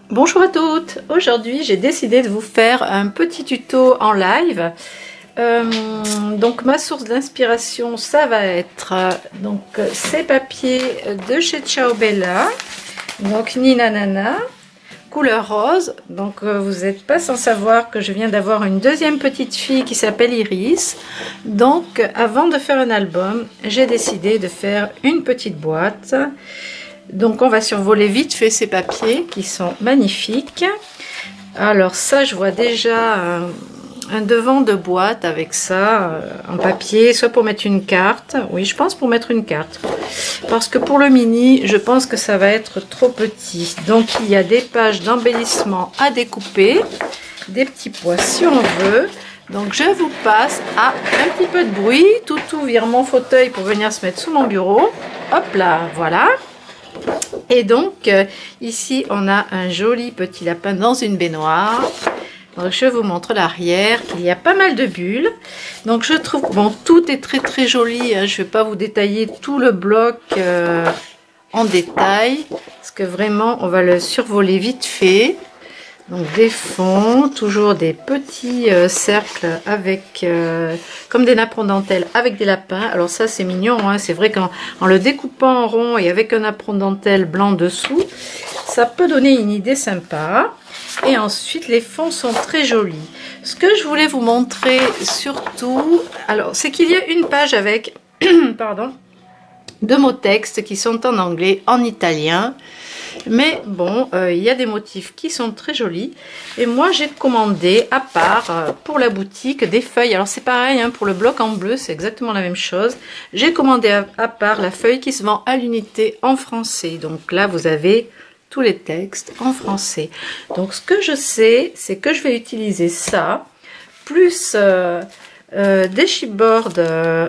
Bonjour à toutes, aujourd'hui j'ai décidé de vous faire un petit tuto en live. Donc ma source d'inspiration ça va être ces papiers de chez Ciao Bella, donc Nina Nana, couleur rose. Donc vous n'êtes pas sans savoir que je viens d'avoir une deuxième petite fille qui s'appelle Iris. Donc avant de faire un album, j'ai décidé de faire une petite boîte. Donc on va survoler vite fait ces papiers qui sont magnifiques. Alors ça, je vois déjà un devant de boîte avec ça en papier, soit pour mettre une carte. Oui, je pense pour mettre une carte. Parce que pour le mini, je pense que ça va être trop petit. Donc il y a des pages d'embellissement à découper, des petits pois si on veut. Donc je vous passe à un petit peu de bruit. Toutou vire mon fauteuil pour venir se mettre sous mon bureau. Hop là, voilà. Et donc ici on a un joli petit lapin dans une baignoire. Donc je vous montre l'arrière, il y a pas mal de bulles. Donc je trouve, bon, tout est très joli, hein. Je ne vais pas vous détailler tout le bloc en détail, parce que vraiment on va le survoler vite fait. Donc des fonds, toujours des petits cercles avec comme des napperons dentelle avec des lapins. Alors ça c'est mignon, hein. C'est vrai qu'en le découpant en rond et avec un napperon dentelle blanc dessous, ça peut donner une idée sympa. Et ensuite les fonds sont très jolis. Ce que je voulais vous montrer surtout, alors c'est qu'il y a une page avec pardon, de mots textes qui sont en anglais, en italien. Mais bon, il y a des motifs qui sont très jolis. Et moi, j'ai commandé à part pour la boutique des feuilles. Alors c'est pareil, hein, pour le bloc en bleu, c'est exactement la même chose. J'ai commandé à part la feuille qui se vend à l'unité en français. Donc là, vous avez tous les textes en français. Donc ce que je sais, c'est que je vais utiliser ça, plus des chipboards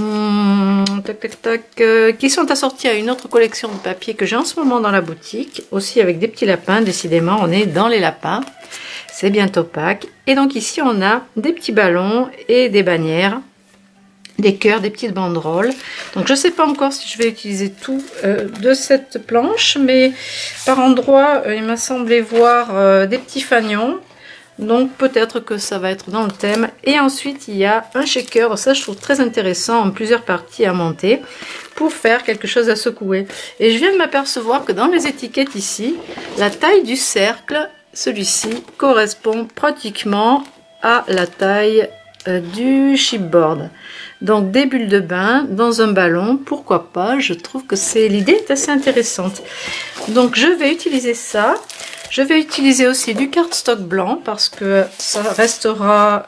qui sont assortis à une autre collection de papiers que j'ai en ce moment dans la boutique, aussi avec des petits lapins. Décidément on est dans les lapins, c'est bientôt Pâques. Et donc ici on a des petits ballons et des bannières, des cœurs, des petites banderoles. Donc je sais pas encore si je vais utiliser tout de cette planche, mais par endroit il m'a semblé voir des petits fanions. Donc peut-être que ça va être dans le thème. Et ensuite il y a un shaker, ça je trouve très intéressant, en plusieurs parties à monter pour faire quelque chose à secouer. Et je viens de m'apercevoir que dans les étiquettes ici, la taille du cercle, celui-ci, correspond pratiquement à la taille du chipboard. Donc des bulles de bain dans un ballon, pourquoi pas, je trouve que l'idée est assez intéressante. Donc je vais utiliser ça. Je vais utiliser aussi du cardstock blanc parce que ça restera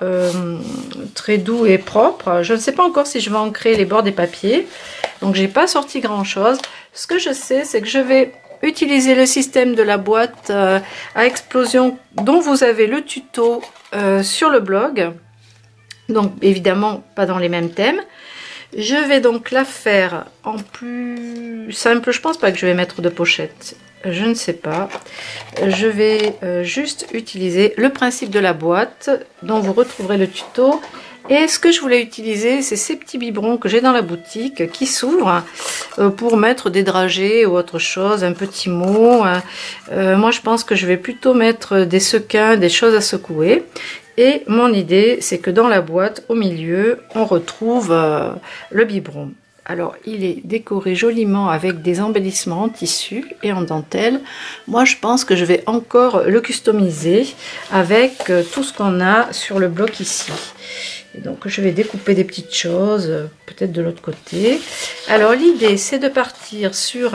très doux et propre. Je ne sais pas encore si je vais ancrer les bords des papiers. Donc j'ai pas sorti grand chose. Ce que je sais, c'est que je vais utiliser le système de la boîte à explosion dont vous avez le tuto sur le blog. Donc évidemment pas dans les mêmes thèmes. Je vais donc la faire en plus simple. Je pense pas que je vais mettre de pochette. Je ne sais pas. Je vais juste utiliser le principe de la boîte dont vous retrouverez le tuto. Et ce que je voulais utiliser, c'est ces petits biberons que j'ai dans la boutique qui s'ouvrent pour mettre des dragées ou autre chose, un petit mot. Moi, je pense que je vais plutôt mettre des sequins, des choses à secouer. Et mon idée, c'est que dans la boîte, au milieu, on retrouve le biberon. Alors, il est décoré joliment avec des embellissements en tissu et en dentelle. Moi, je pense que je vais encore le customiser avec tout ce qu'on a sur le bloc ici. Et donc, je vais découper des petites choses, peut-être de l'autre côté. Alors, l'idée, c'est de partir sur...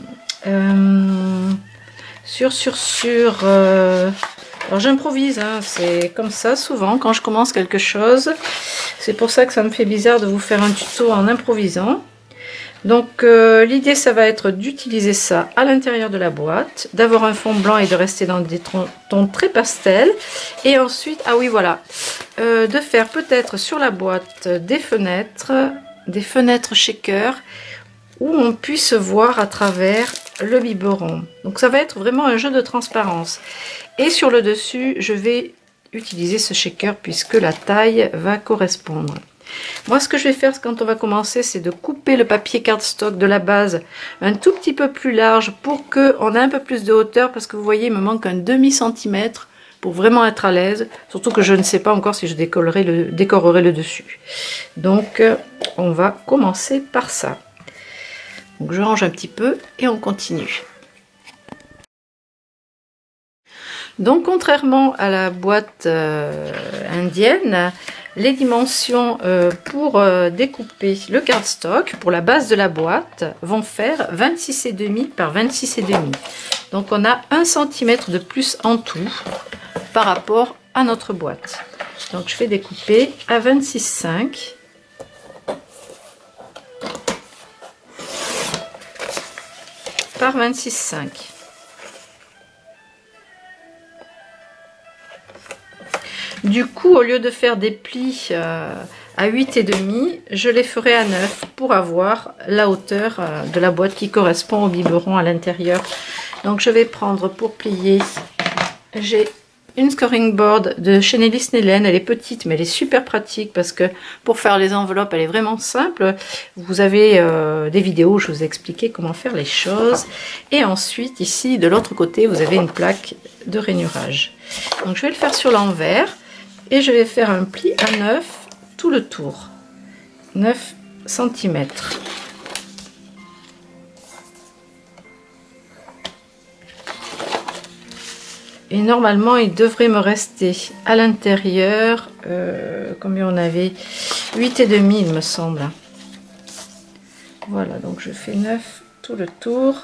alors j'improvise, hein, c'est comme ça souvent quand je commence quelque chose. C'est pour ça que ça me fait bizarre de vous faire un tuto en improvisant. Donc l'idée ça va être d'utiliser ça à l'intérieur de la boîte, d'avoir un fond blanc et de rester dans des tons très pastels. Et ensuite, ah oui voilà, de faire peut-être sur la boîte des fenêtres shaker où on puisse voir à travers le biberon. Donc ça va être vraiment un jeu de transparence. Et sur le dessus, je vais utiliser ce shaker puisque la taille va correspondre. Moi, ce que je vais faire quand on va commencer, c'est de couper le papier cardstock de la base un tout petit peu plus large pour qu'on ait un peu plus de hauteur, parce que vous voyez, il me manque un demi-centimètre pour vraiment être à l'aise, surtout que je ne sais pas encore si je décorerai le dessus. Donc, on va commencer par ça. Donc, je range un petit peu et on continue. Donc, contrairement à la boîte indienne, les dimensions pour découper le cardstock, pour la base de la boîte, vont faire 26,5 par 26,5. Donc, on a 1 cm de plus en tout par rapport à notre boîte. Donc, je vais découper à 26,5. Par 26,5. Du coup, au lieu de faire des plis à 8,5, je les ferai à 9 pour avoir la hauteur de la boîte qui correspond au biberon à l'intérieur. Donc, je vais prendre pour plier, j'ai une scoring board de chez Nelly Snellen. Elle est petite, mais elle est super pratique parce que pour faire les enveloppes, elle est vraiment simple. Vous avez des vidéos où je vous ai expliqué comment faire les choses. Et ensuite, ici, de l'autre côté, vous avez une plaque de rainurage. Donc, je vais le faire sur l'envers. Et je vais faire un pli à 9 tout le tour, 9 cm. Et normalement, il devrait me rester à l'intérieur, combien on avait, 8,5 il me semble. Voilà, donc je fais 9 tout le tour.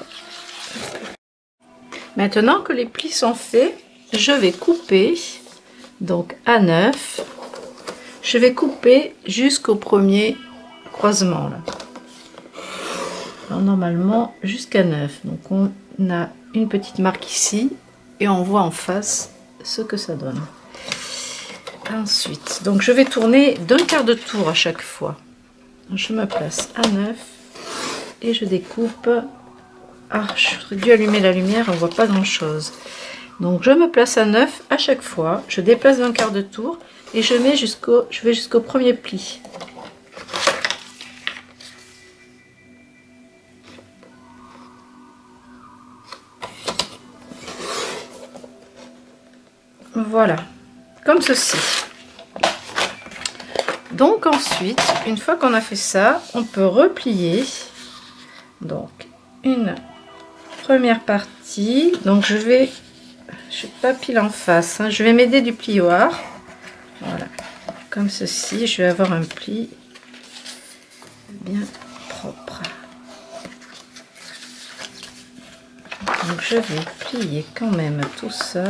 Maintenant que les plis sont faits, je vais couper. Donc à 9, je vais couper jusqu'au premier croisement là. Alors, normalement jusqu'à 9. Donc on a une petite marque ici et on voit en face ce que ça donne. Ensuite, donc je vais tourner d'un quart de tour à chaque fois. Je me place à 9 et je découpe. Ah, j'aurais dû allumer la lumière, on voit pas grand chose. Donc je me place à 9 à chaque fois, je déplace d'un quart de tour et je vais jusqu'au premier pli. Voilà, comme ceci. Donc ensuite, une fois qu'on a fait ça, on peut replier. Donc une première partie, donc je vais pas pile en face, hein. Je vais m'aider du plioir, voilà, comme ceci. Je vais avoir un pli bien propre. Donc je vais plier quand même tout ça.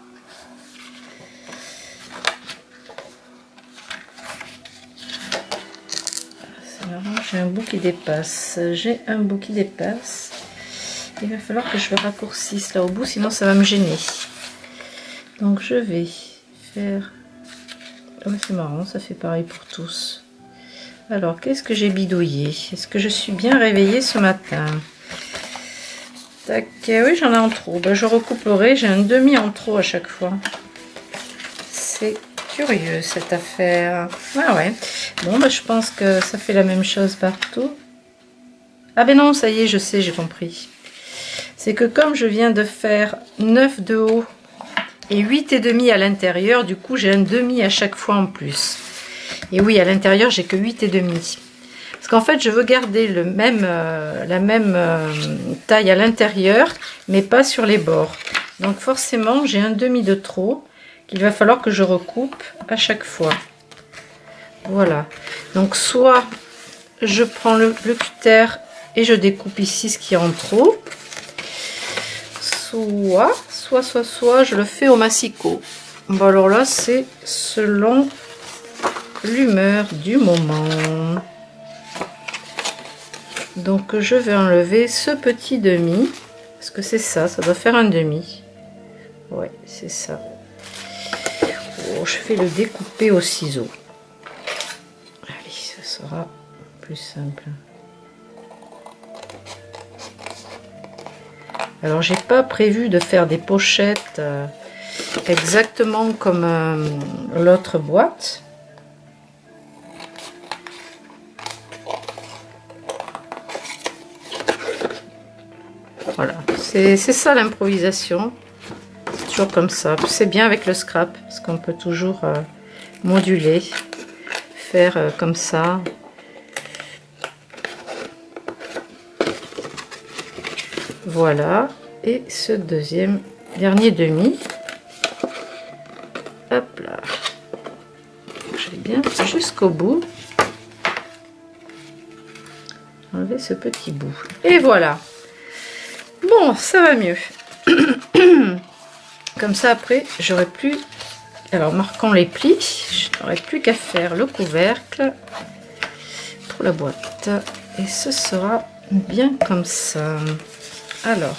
C'est marrant, j'ai un bout qui dépasse. J'ai un bout qui dépasse. Il va falloir que je le raccourcisse là au bout, sinon ça va me gêner. Donc je vais faire... Oh, c'est marrant, ça fait pareil pour tous. Alors, qu'est-ce que j'ai bidouillé? Est-ce que je suis bien réveillée ce matin? Tac, oui, j'en ai en trop. Ben, je recouperai, j'ai un demi en trop à chaque fois. C'est curieux cette affaire. Ah ouais. Bon, ben, je pense que ça fait la même chose partout. Ah ben non, ça y est, je sais, j'ai compris. C'est que comme je viens de faire 9 de haut et 8,5 à l'intérieur, du coup j'ai un demi à chaque fois en plus. Et oui, à l'intérieur j'ai que 8,5. Parce qu'en fait je veux garder la même taille à l'intérieur, mais pas sur les bords. Donc forcément j'ai un demi de trop qu'il va falloir que je recoupe à chaque fois. Voilà. Donc soit je prends le cutter et je découpe ici ce qui est en trop. Soit je le fais au massicot. Bon, alors là c'est selon l'humeur du moment. Donc je vais enlever ce petit demi, parce que c'est ça doit faire un demi. Ouais, c'est ça. Oh, je vais le découper au ciseau. Allez, ça sera plus simple. Alors j'ai pas prévu de faire des pochettes exactement comme l'autre boîte. Voilà, c'est ça l'improvisation. C'est toujours comme ça. C'est bien avec le scrap parce qu'on peut toujours moduler, faire comme ça. Voilà, et ce dernier demi, hop là, je vais bien jusqu'au bout, enlever ce petit bout, et voilà. Bon, ça va mieux. Comme ça après, j'aurai plus, alors marquons les plis, je n'aurai plus qu'à faire le couvercle pour la boîte, et ce sera bien comme ça. Alors,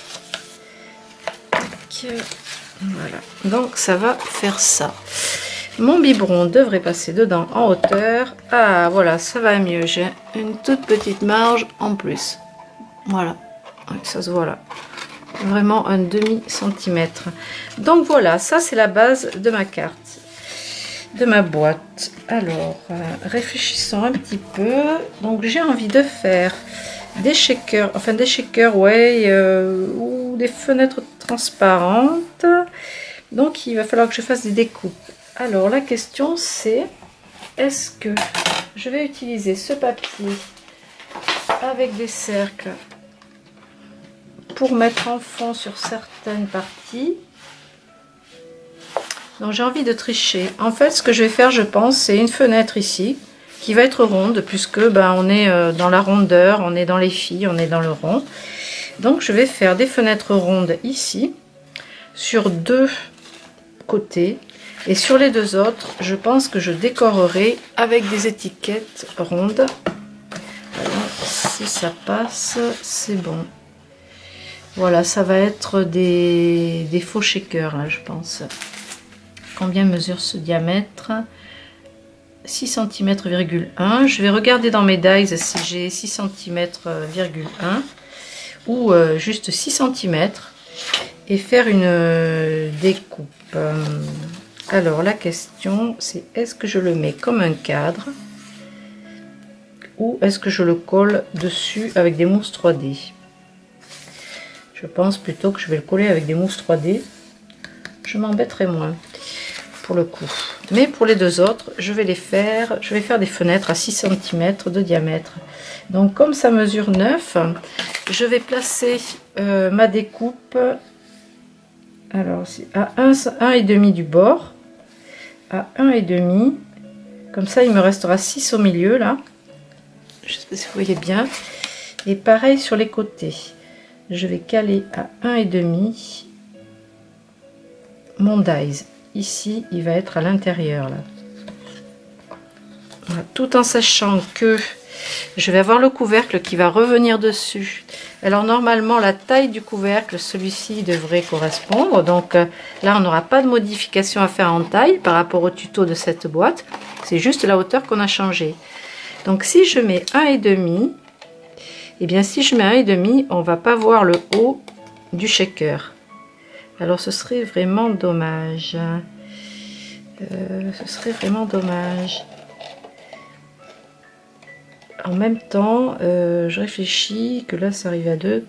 voilà, donc ça va faire ça. Mon biberon devrait passer dedans en hauteur. Ah voilà, ça va mieux, j'ai une toute petite marge en plus. Voilà, ça se voit là, vraiment un demi-centimètre. Donc voilà, ça c'est la base de ma carte, de ma boîte. Alors, réfléchissons un petit peu. Donc j'ai envie de faire des shakers, enfin des shakers, ouais, ou des fenêtres transparentes. Donc il va falloir que je fasse des découpes. Alors la question c'est, est-ce que je vais utiliser ce papier avec des cercles pour mettre en fond sur certaines parties? Donc j'ai envie de tricher. En fait, ce que je vais faire, je pense, c'est une fenêtre ici qui va être ronde, puisque ben, on est dans la rondeur, on est dans les filles, on est dans le rond. Donc je vais faire des fenêtres rondes ici, sur deux côtés, et sur les deux autres, je pense que je décorerai avec des étiquettes rondes. Alors, si ça passe, c'est bon. Voilà, ça va être des faux shakers, là, je pense. Combien mesure ce diamètre? 6 cm,1. Je vais regarder dans mes dies si j'ai 6 cm,1 ou juste 6 cm et faire une découpe. Alors la question c'est, est-ce que je le mets comme un cadre ou est-ce que je le colle dessus avec des mousses 3D? Je pense plutôt que je vais le coller avec des mousses 3D. Je m'embêterai moins pour le coup. Mais pour les deux autres, je vais faire des fenêtres à 6 cm de diamètre. Donc comme ça mesure 9, je vais placer ma découpe alors à 1,5 du bord, à 1,5. Comme ça, il me restera 6 au milieu là. Je sais pas si vous voyez bien. Et pareil sur les côtés. Je vais caler à 1,5 mon dies. Ici, il va être à l'intérieur là. Voilà. Tout en sachant que je vais avoir le couvercle qui va revenir dessus. Alors normalement la taille du couvercle, celui-ci devrait correspondre. Donc là on n'aura pas de modification à faire en taille par rapport au tuto de cette boîte. C'est juste la hauteur qu'on a changé. Donc si je mets 1,5, et bien si je mets 1,5, on va pas voir le haut du shaker. Alors ce serait vraiment dommage. Ce serait vraiment dommage. En même temps, je réfléchis que là ça arrive à 2.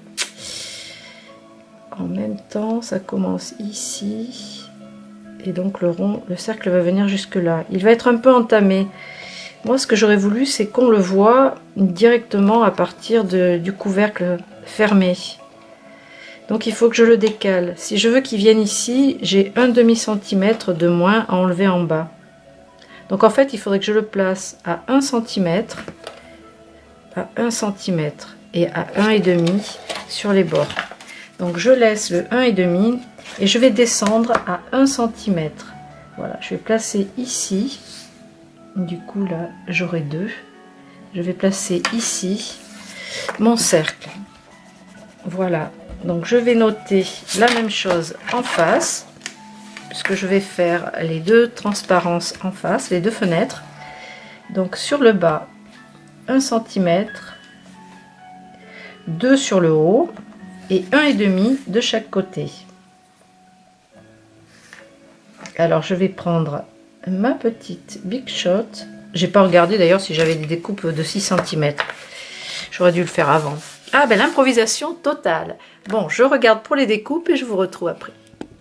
En même temps, ça commence ici. Et donc le rond, le cercle va venir jusque là. Il va être un peu entamé. Moi, ce que j'aurais voulu, c'est qu'on le voit directement à partir du couvercle fermé. Donc il faut que je le décale. Si je veux qu'il vienne ici, j'ai un demi-centimètre de moins à enlever en bas. Donc en fait, il faudrait que je le place à 1 cm, à 1 cm et à 1,5 sur les bords. Donc je laisse le 1,5 et je vais descendre à 1 cm. Voilà, je vais placer ici. Du coup là, j'aurai 2. Je vais placer ici mon cercle. Voilà. Donc je vais noter la même chose en face, puisque je vais faire les deux transparences en face, les deux fenêtres. Donc sur le bas, 1 cm, 2 sur le haut et 1,5 de chaque côté. Alors je vais prendre ma petite Big Shot. J'ai pas regardé d'ailleurs si j'avais des découpes de 6 cm. J'aurais dû le faire avant. Ah ben l'improvisation totale. Bon, je regarde pour les découpes et je vous retrouve après.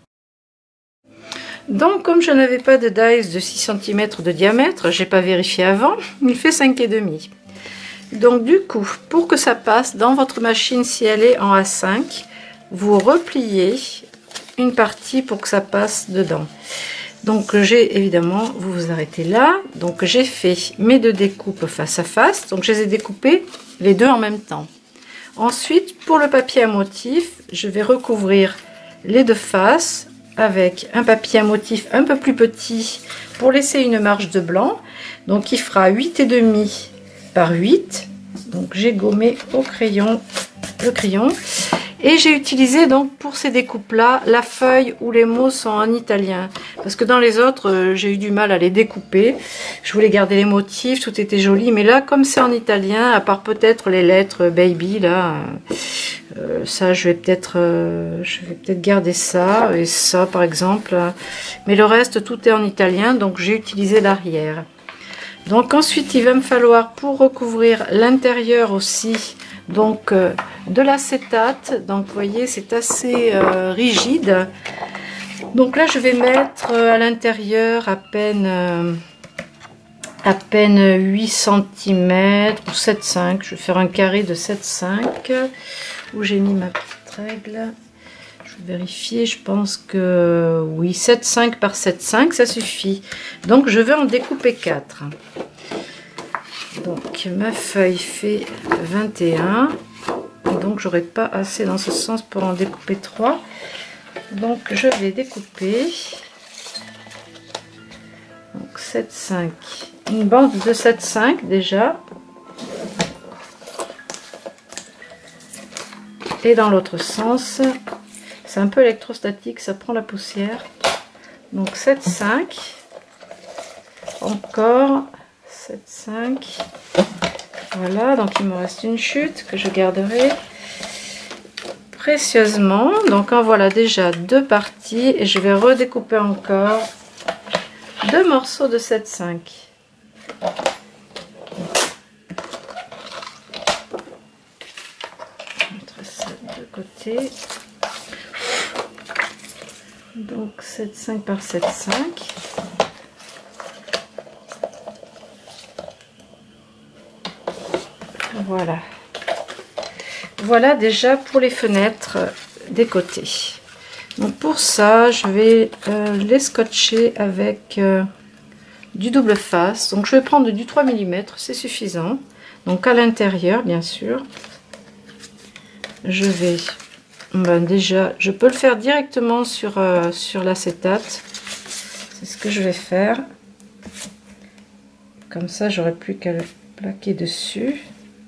Donc comme je n'avais pas de dies de 6 cm de diamètre, j'ai pas vérifié avant, il fait 5,5. Donc du coup, pour que ça passe dans votre machine, si elle est en A5, vous repliez une partie pour que ça passe dedans. Donc j'ai évidemment, vous vous arrêtez là, donc j'ai fait mes deux découpes face à face, donc je les ai découpées les deux en même temps. Ensuite, pour le papier à motif, je vais recouvrir les deux faces avec un papier à motif un peu plus petit pour laisser une marge de blanc. Donc il fera 8,5 par 8. Donc j'ai gommé au crayon le crayon. Et j'ai utilisé donc pour ces découpes là la feuille où les mots sont en italien, parce que dans les autres j'ai eu du mal à les découper. Je voulais garder les motifs, tout était joli, mais là comme c'est en italien, à part peut-être les lettres baby là, ça je vais peut-être garder ça et ça par exemple, mais le reste tout est en italien, donc j'ai utilisé l'arrière. Donc ensuite il va me falloir pour recouvrir l'intérieur aussi donc de l'acétate. Donc vous voyez c'est assez rigide, donc là je vais mettre à l'intérieur à peine 8 cm ou 7,5. Je vais faire un carré de 7,5 où j'ai mis ma petite règle. Je vais vérifier, je pense que oui, 7,5 par 7,5 ça suffit. Donc je vais en découper 4. Donc ma feuille fait 21, donc j'aurai pas assez dans ce sens pour en découper 3. Donc je vais découper donc 7,5, une bande de 7,5 déjà, et dans l'autre sens c'est un peu électrostatique, ça prend la poussière. Donc 7,5 encore 7,5. Voilà, donc il me reste une chute que je garderai précieusement. Donc en voilà déjà deux parties et je vais redécouper encore deux morceaux de 7,5. Mettre ça de côté. Donc 7,5 par 7,5. Voilà. Voilà déjà pour les fenêtres des côtés. Donc pour ça, je vais les scotcher avec du double face. Donc je vais prendre du 3 mm, c'est suffisant. Donc à l'intérieur, bien sûr, je vais... déjà, je peux le faire directement sur l'acétate. C'est ce que je vais faire. Comme ça, j'aurai plus qu'à le plaquer dessus.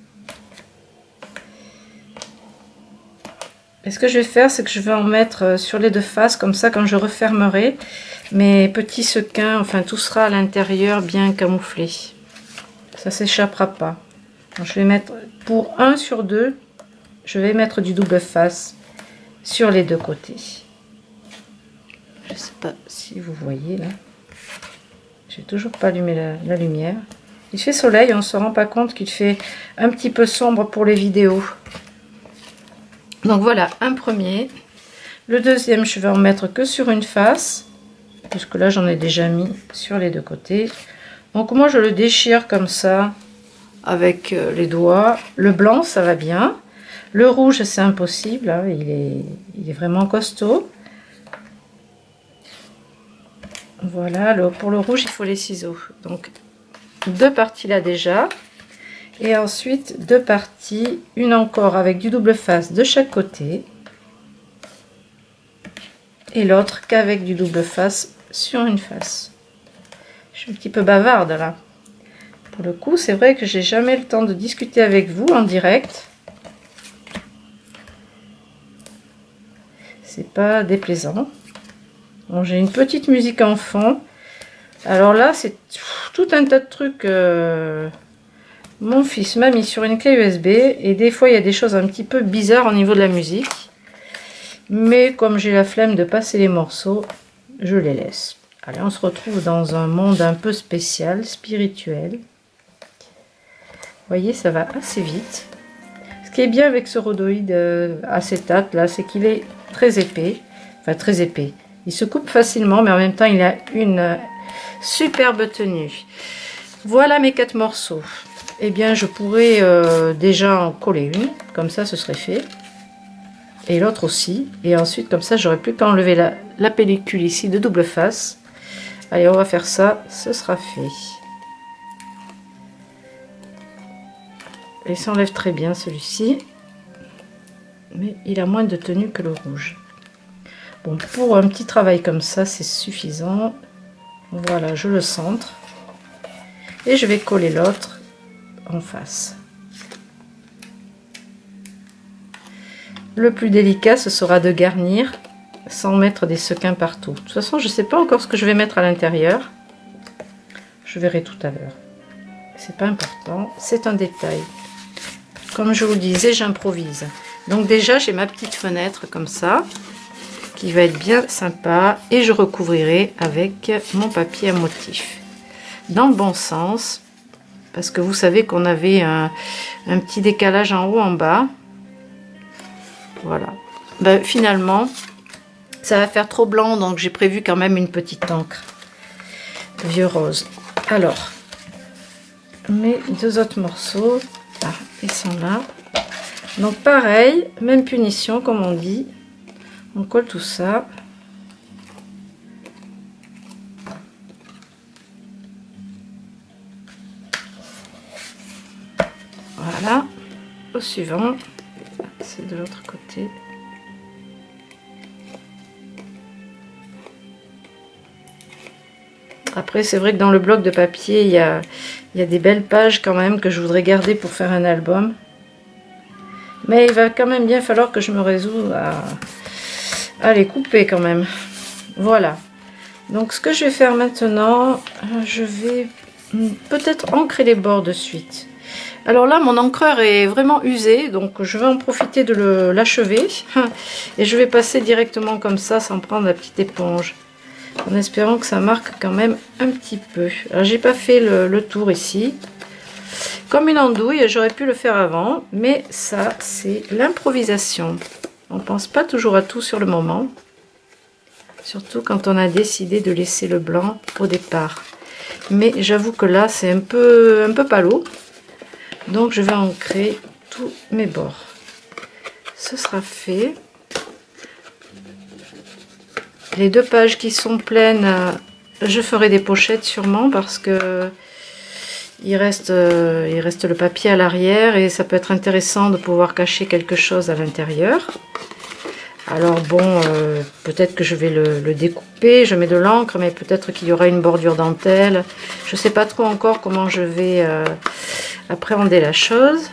Et ce que je vais faire, c'est que je vais en mettre sur les deux faces, comme ça quand je refermerai, mes petits sequins, enfin tout sera à l'intérieur bien camouflé. Ça s'échappera pas. Donc, je vais mettre, pour 1 sur 2, je vais mettre du double face sur les deux côtés. Je sais pas si vous voyez là. J'ai toujours pas allumé la lumière. Il fait soleil, on ne se rend pas compte qu'il fait un petit peu sombre pour les vidéos. Donc voilà, un premier. Le deuxième, je vais en mettre que sur une face, puisque là j'en ai déjà mis sur les deux côtés. Donc moi je le déchire comme ça, avec les doigts. Le blanc, ça va bien. Le rouge, c'est impossible, hein, il est vraiment costaud. Voilà, pour le rouge, il faut les ciseaux. Donc deux parties là déjà. Et ensuite deux parties, une encore avec du double face de chaque côté et l'autre qu'avec du double face sur une face. Je suis un petit peu bavarde là. Pour le coup, c'est vrai que j'ai jamais le temps de discuter avec vous en direct. C'est pas déplaisant. Bon, j'ai une petite musique en fond. Alors là, c'est tout un tas de trucs. Mon fils m'a mis sur une clé USB et des fois il y a des choses un petit peu bizarres au niveau de la musique. Mais comme j'ai la flemme de passer les morceaux, je les laisse. Allez, on se retrouve dans un monde un peu spécial, spirituel. Vous voyez, ça va assez vite. Ce qui est bien avec ce rhodoïde acétate là, c'est qu'il est très épais. Enfin très épais. Il se coupe facilement, mais en même temps il a une superbe tenue. Voilà mes 4 morceaux. Eh bien je pourrais déjà en coller une, comme ça ce serait fait. Et l'autre aussi. Et ensuite comme ça j'aurais plus qu'à enlever la pellicule ici de double face. Allez, on va faire ça, ce sera fait. Il s'enlève très bien celui-ci. Mais il a moins de tenue que le rouge. Bon, pour un petit travail comme ça, c'est suffisant. Voilà, je le centre. Et je vais coller l'autre en face. Le plus délicat, ce sera de garnir sans mettre des sequins partout. De toute façon, je ne sais pas encore ce que je vais mettre à l'intérieur. Je verrai tout à l'heure. C'est pas important, c'est un détail. Comme je vous le disais, j'improvise. Donc déjà, j'ai ma petite fenêtre comme ça, qui va être bien sympa. Et je recouvrirai avec mon papier à motif. Dans le bon sens, parce que vous savez qu'on avait un petit décalage en haut, en bas. Voilà. Ben, finalement, ça va faire trop blanc, donc j'ai prévu quand même une petite encre vieux rose. Alors, mes 2 autres morceaux, ah, ils sont là. Donc pareil, même punition comme on dit. On colle tout ça. Voilà. Au suivant, c'est de l'autre côté. Après, c'est vrai que dans le bloc de papier, il y a des belles pages quand même que je voudrais garder pour faire un album. Mais il va quand même bien falloir que je me résoudre à les couper quand même. Voilà. Donc ce que je vais faire maintenant, je vais peut-être ancrer les bords de suite. Alors là, mon encreur est vraiment usé, donc je vais en profiter de l'achever. Et je vais passer directement comme ça, sans prendre la petite éponge. En espérant que ça marque quand même un petit peu. Alors j'ai pas fait le tour ici. Comme une andouille, j'aurais pu le faire avant, mais ça c'est l'improvisation. On pense pas toujours à tout sur le moment. Surtout quand on a décidé de laisser le blanc au départ. Mais j'avoue que là c'est un peu palo. Donc je vais ancrer tous mes bords. Ce sera fait. Les 2 pages qui sont pleines, je ferai des pochettes sûrement parce que il reste le papier à l'arrière et ça peut être intéressant de pouvoir cacher quelque chose à l'intérieur. Alors bon, peut-être que je vais le découper, je mets de l'encre, mais peut-être qu'il y aura une bordure dentelle. Je ne sais pas trop encore comment je vais appréhender la chose.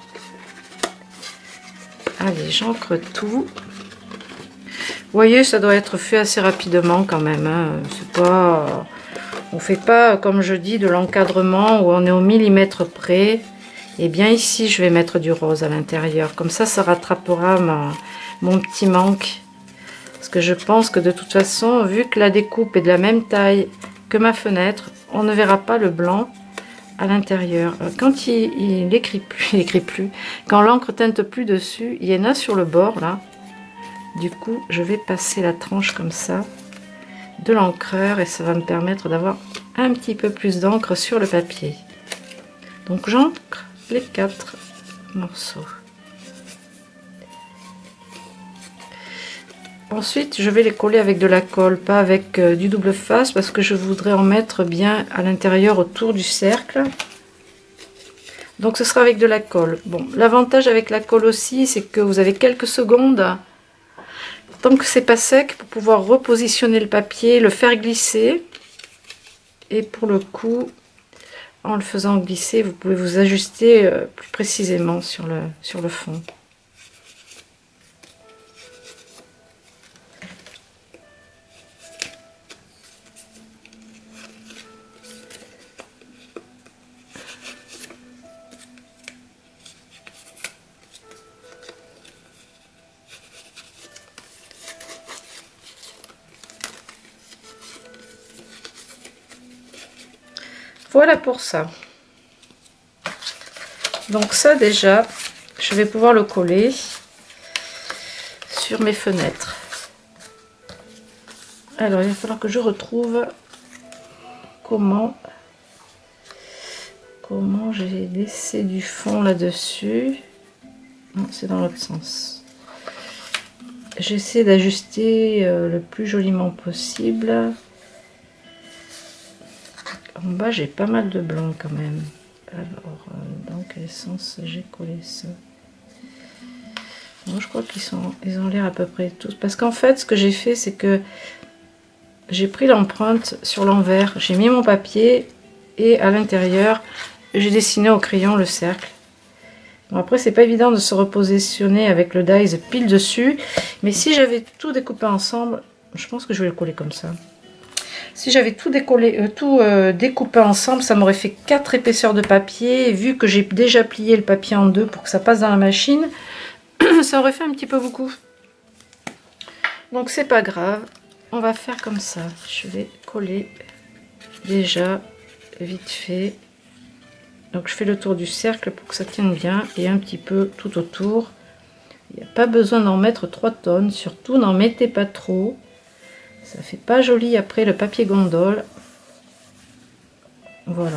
Allez, j'encre tout. Vous voyez, ça doit être fait assez rapidement quand même. Hein. C'est pas, on fait pas, comme je dis, de l'encadrement où on est au millimètre près. Et bien ici, je vais mettre du rose à l'intérieur. Comme ça rattrapera mon petit manque. Parce que je pense que de toute façon, vu que la découpe est de la même taille que ma fenêtre, on ne verra pas le blanc à l'intérieur. Quand il écrit plus, quand l'encre teinte plus dessus, il y en a sur le bord là. Du coup, je vais passer la tranche comme ça de l'encreur et ça va me permettre d'avoir un petit peu plus d'encre sur le papier. Donc j'encre les 4 morceaux. Ensuite, je vais les coller avec de la colle, pas avec du double face parce que je voudrais en mettre bien à l'intérieur autour du cercle. Donc ce sera avec de la colle. Bon, l'avantage avec la colle aussi, c'est que vous avez quelques secondes tant que c'est pas sec pour pouvoir repositionner le papier, le faire glisser. Et pour le coup, en le faisant glisser, vous pouvez vous ajuster plus précisément sur le fond. Voilà pour ça. Donc ça déjà, je vais pouvoir le coller sur mes fenêtres. Alors il va falloir que je retrouve comment j'ai laissé du fond là-dessus. Non, c'est dans l'autre sens. J'essaie d'ajuster le plus joliment possible. En bas j'ai pas mal de blanc quand même. Alors dans quel sens j'ai collé ça? Bon, je crois ils ont l'air à peu près tous. Parce qu'en fait ce que j'ai fait, c'est que j'ai pris l'empreinte sur l'envers. J'ai mis mon papier et à l'intérieur j'ai dessiné au crayon le cercle. Bon, après c'est pas évident de se repositionner avec le dies pile dessus, mais si j'avais tout découpé ensemble, je pense que je vais le coller comme ça. Si j'avais tout découpé ensemble, ça m'aurait fait 4 épaisseurs de papier. Et vu que j'ai déjà plié le papier en deux pour que ça passe dans la machine, ça aurait fait un petit peu beaucoup. Donc c'est pas grave, on va faire comme ça. Je vais coller déjà vite fait. Donc je fais le tour du cercle pour que ça tienne bien et un petit peu tout autour. Il n'y a pas besoin d'en mettre 3 tonnes, surtout n'en mettez pas trop. Ça fait pas joli après le papier gondole. Voilà.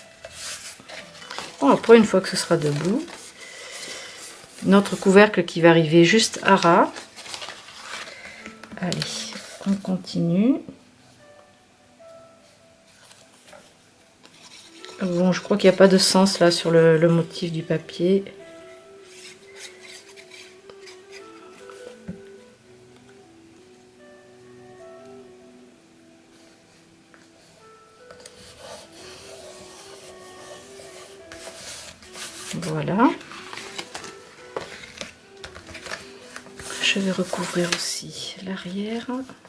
Bon, après une fois que ce sera debout, notre couvercle qui va arriver juste à ras. Allez, on continue. Bon, je crois qu'il n'y a pas de sens là sur le motif du papier. Voilà. Je vais recouvrir aussi l'arrière.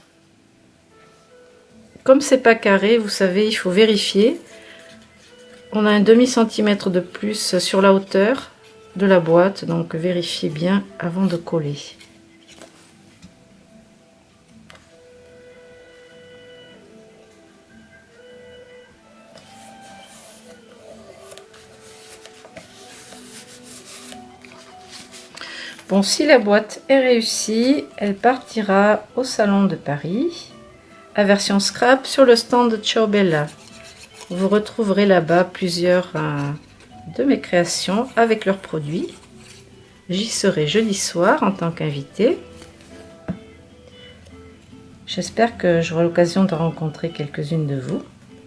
Comme c'est pas carré, vous savez, il faut vérifier. On a un demi-centimètre de plus sur la hauteur de la boîte, donc vérifiez bien avant de coller. Bon, si la boîte est réussie, elle partira au Salon de Paris, à version scrap sur le stand de Ciao Bella. Vous retrouverez là-bas plusieurs de mes créations avec leurs produits. J'y serai jeudi soir en tant qu'invitée. J'espère que j'aurai l'occasion de rencontrer quelques-unes de vous.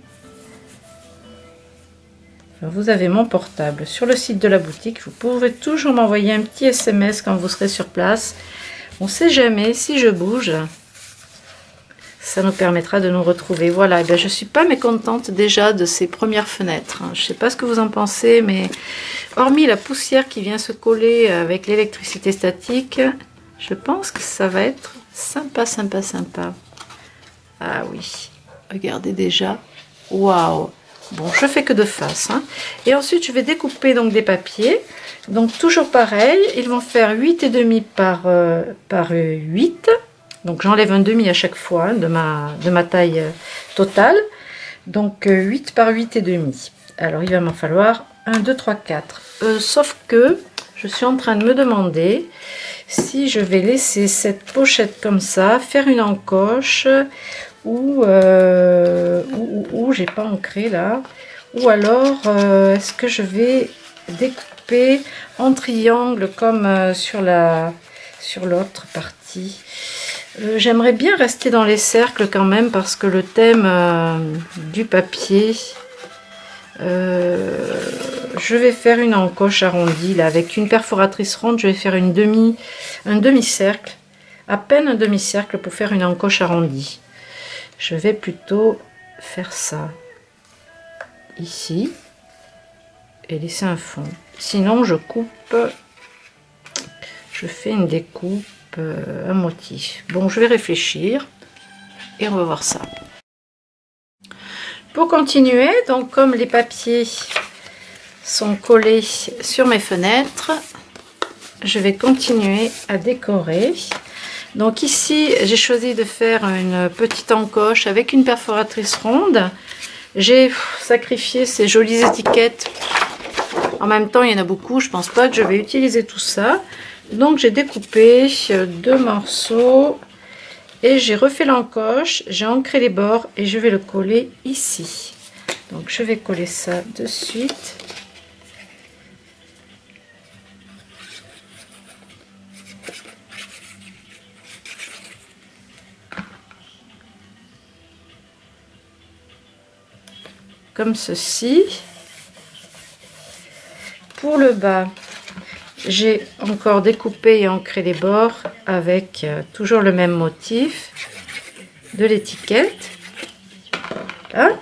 Vous avez mon portable sur le site de la boutique. Vous pouvez toujours m'envoyer un petit SMS quand vous serez sur place. On ne sait jamais, si je bouge, ça nous permettra de nous retrouver. Voilà, et bien, je ne suis pas mécontente déjà de ces premières fenêtres. Je ne sais pas ce que vous en pensez, mais hormis la poussière qui vient se coller avec l'électricité statique, je pense que ça va être sympa, sympa, sympa. Ah oui, regardez déjà. Waouh! Bon, je fais que de face. Hein. Et ensuite, je vais découper donc des papiers. Donc, toujours pareil, ils vont faire 8,5 par 8. Donc, j'enlève un demi à chaque fois hein, de ma taille totale. Donc, 8 par 8,5. Alors, il va m'en falloir 1, 2, 3, 4. Sauf que je suis en train de me demander si je vais laisser cette pochette comme ça, faire une encoche ou j'ai pas ancré là, ou alors est-ce que je vais découper en triangle comme sur l'autre partie. J'aimerais bien rester dans les cercles quand même parce que le thème du papier, je vais faire une encoche arrondie là avec une perforatrice ronde. Je vais faire un demi-cercle, à peine un demi-cercle pour faire une encoche arrondie. Je vais plutôt faire ça ici et laisser un fond. Sinon je coupe, je fais une découpe, un motif. Bon, je vais réfléchir et on va voir ça. Pour continuer, donc comme les papiers sont collés sur mes fenêtres, je vais continuer à décorer. Donc ici, j'ai choisi de faire une petite encoche avec une perforatrice ronde. J'ai sacrifié ces jolies étiquettes En même temps, il y en a beaucoup. Je pense pas que je vais utiliser tout ça. Donc, j'ai découpé 2 morceaux. Et j'ai refait l'encoche. J'ai ancré les bords. Et je vais le coller ici. Donc, je vais coller ça de suite. Comme ceci. Pour le bas, j'ai encore découpé et ancré les bords avec toujours le même motif de l'étiquette. Voilà.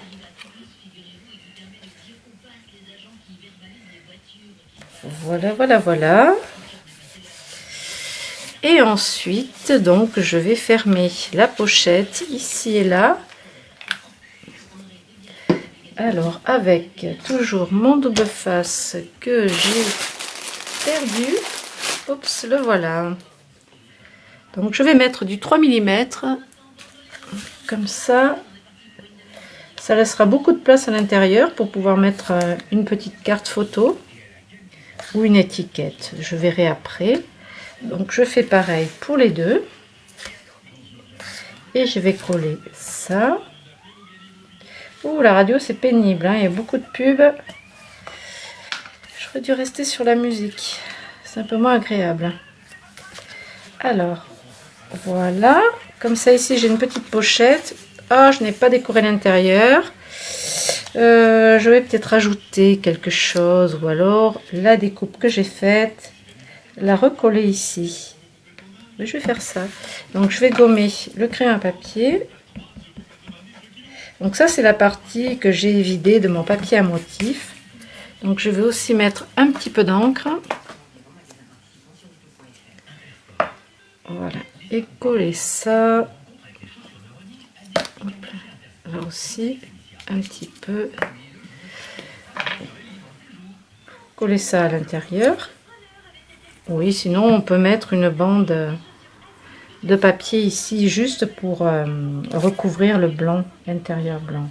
Voilà, voilà, voilà. Et ensuite, donc, je vais fermer la pochette ici et là. Alors, avec toujours mon double face que j'ai perdu. Oups, le voilà. Donc, je vais mettre du 3 mm. Comme ça. Ça laissera beaucoup de place à l'intérieur pour pouvoir mettre une petite carte photo ou une étiquette. Je verrai après. Donc, je fais pareil pour les deux. Et je vais coller ça. Ouh, la radio, c'est pénible, hein, il y a beaucoup de pubs. J'aurais dû rester sur la musique. C'est un peu moins agréable. Alors, voilà. Comme ça, ici, j'ai une petite pochette. Ah, je n'ai pas décoré l'intérieur. Je vais peut-être rajouter quelque chose. Ou alors, la découpe que j'ai faite, la recoller ici. Mais je vais faire ça. Donc, je vais gommer le crayon à papier. Donc ça, c'est la partie que j'ai vidée de mon papier à motif. Donc je vais aussi mettre un petit peu d'encre. Voilà. Et coller ça. Hop là. Là aussi, un petit peu. Coller ça à l'intérieur. Oui, sinon on peut mettre une bande de papier ici juste pour recouvrir le blanc, l'intérieur blanc.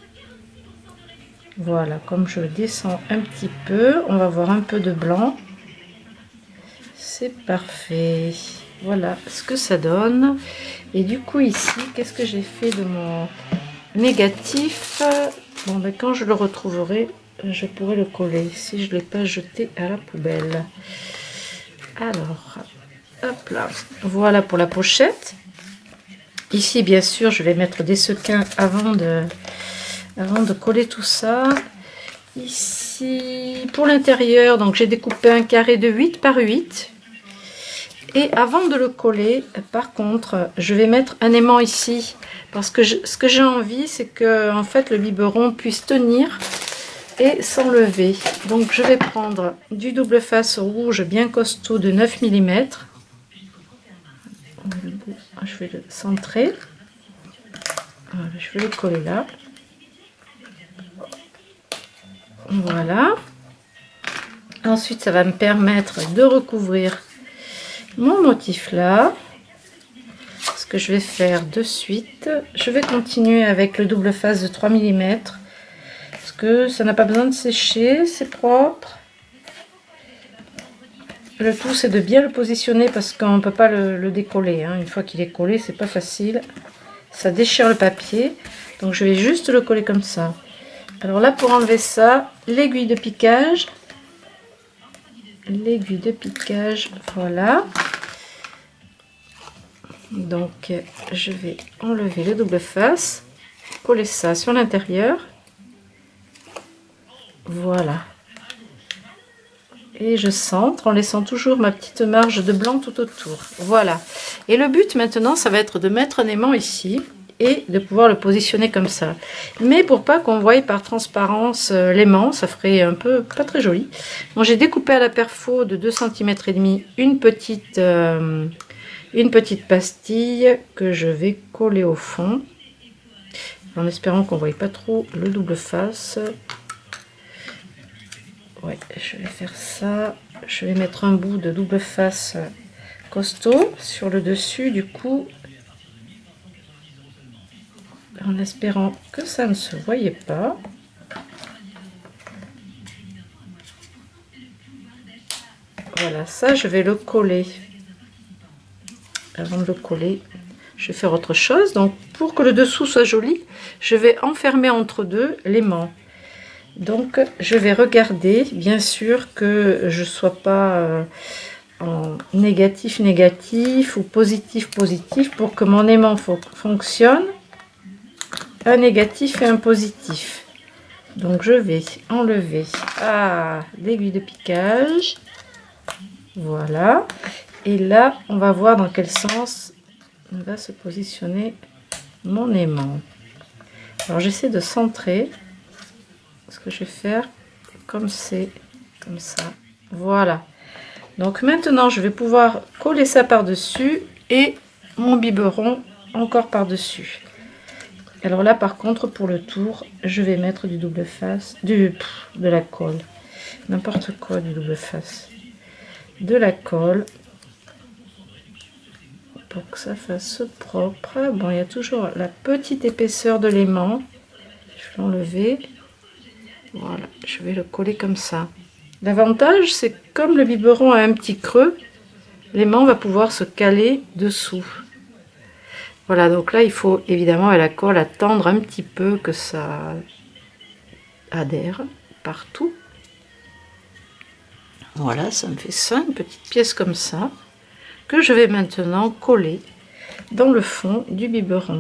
Voilà, comme je descends un petit peu, on va voir un peu de blanc. C'est parfait. Voilà ce que ça donne. Et du coup ici, qu'est-ce que j'ai fait de mon négatif? Bon, ben, quand je le retrouverai, je pourrai le coller si je ne l'ai pas jeté à la poubelle. Alors, hop là, voilà pour la pochette. Ici, bien sûr, je vais mettre des sequins avant de coller tout ça. Ici, pour l'intérieur, donc j'ai découpé un carré de 8 par 8. Et avant de le coller, par contre, je vais mettre un aimant ici. Parce que ce que j'ai envie, c'est que en fait, le biberon puisse tenir et s'enlever. Donc, je vais prendre du double face rouge bien costaud de 9 mm. Je vais le centrer. Voilà, je vais le coller là. Voilà. Ensuite, ça va me permettre de recouvrir mon motif là. Ce que je vais faire de suite, je vais continuer avec le double face de 3 mm. Parce que ça n'a pas besoin de sécher, c'est propre. Le tout, c'est de bien le positionner parce qu'on ne peut pas le décoller. Hein. Une fois qu'il est collé, c'est pas facile. Ça déchire le papier. Donc, je vais juste le coller comme ça. Alors là, pour enlever ça, l'aiguille de piquage. L'aiguille de piquage, voilà. Donc, je vais enlever le double face. Coller ça sur l'intérieur. Voilà. Et je centre en laissant toujours ma petite marge de blanc tout autour. Voilà. Et le but maintenant, ça va être de mettre un aimant ici et de pouvoir le positionner comme ça. Mais pour pas qu'on voie par transparence l'aimant, ça ferait un peu pas très joli. Bon, j'ai découpé à la perfo de 2,5 cm une petite pastille que je vais coller au fond. En espérant qu'on ne voie pas trop le double face. Ouais, je vais faire ça. Je vais mettre un bout de double face costaud sur le dessus du coup. En espérant que ça ne se voyait pas. Voilà, ça je vais le coller. Avant de le coller, je vais faire autre chose. Donc pour que le dessous soit joli, je vais enfermer entre deux l'aimant. Donc je vais regarder, bien sûr, que je ne sois pas en négatif négatif ou positif positif pour que mon aimant fonctionne. Un négatif et un positif. Donc je vais enlever l'aiguille de piquage. Voilà. Et là, on va voir dans quel sens va se positionner mon aimant. Alors j'essaie de centrer. Ce que je vais faire, comme c'est, comme ça. Voilà. Donc maintenant, je vais pouvoir coller ça par-dessus et mon biberon encore par-dessus. Alors là, par contre, pour le tour, je vais mettre du double face, de la colle. N'importe quoi, du double face. De la colle. Pour que ça fasse propre. Bon, il y a toujours la petite épaisseur de l'aimant. Je vais l'enlever. Voilà, je vais le coller comme ça. L'avantage, c'est que comme le biberon a un petit creux, l'aimant va pouvoir se caler dessous. Voilà, donc là, il faut évidemment à la colle attendre un petit peu que ça adhère partout. Voilà, ça me fait 5 petites pièces comme ça, que je vais maintenant coller dans le fond du biberon.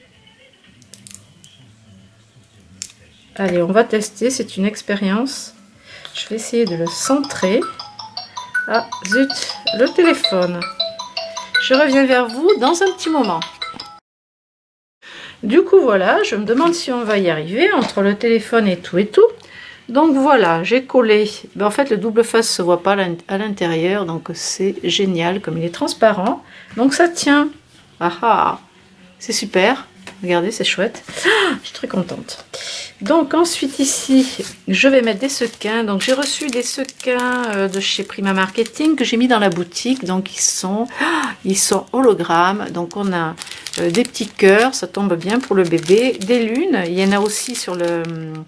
Allez, on va tester, c'est une expérience. Je vais essayer de le centrer. Ah, zut, le téléphone. Je reviens vers vous dans un petit moment. Du coup, voilà, je me demande si on va y arriver entre le téléphone et tout. Donc voilà, j'ai collé. En fait, le double face se voit pas à l'intérieur, donc c'est génial, comme il est transparent. Donc ça tient. Ah, c'est super. Regardez, c'est chouette. Je suis très contente. Donc ensuite ici, je vais mettre des sequins. Donc j'ai reçu des sequins de chez Prima Marketing que j'ai mis dans la boutique. Donc ils sont hologrammes. Donc on a des petits cœurs, ça tombe bien pour le bébé. Des lunes, il y en a aussi sur le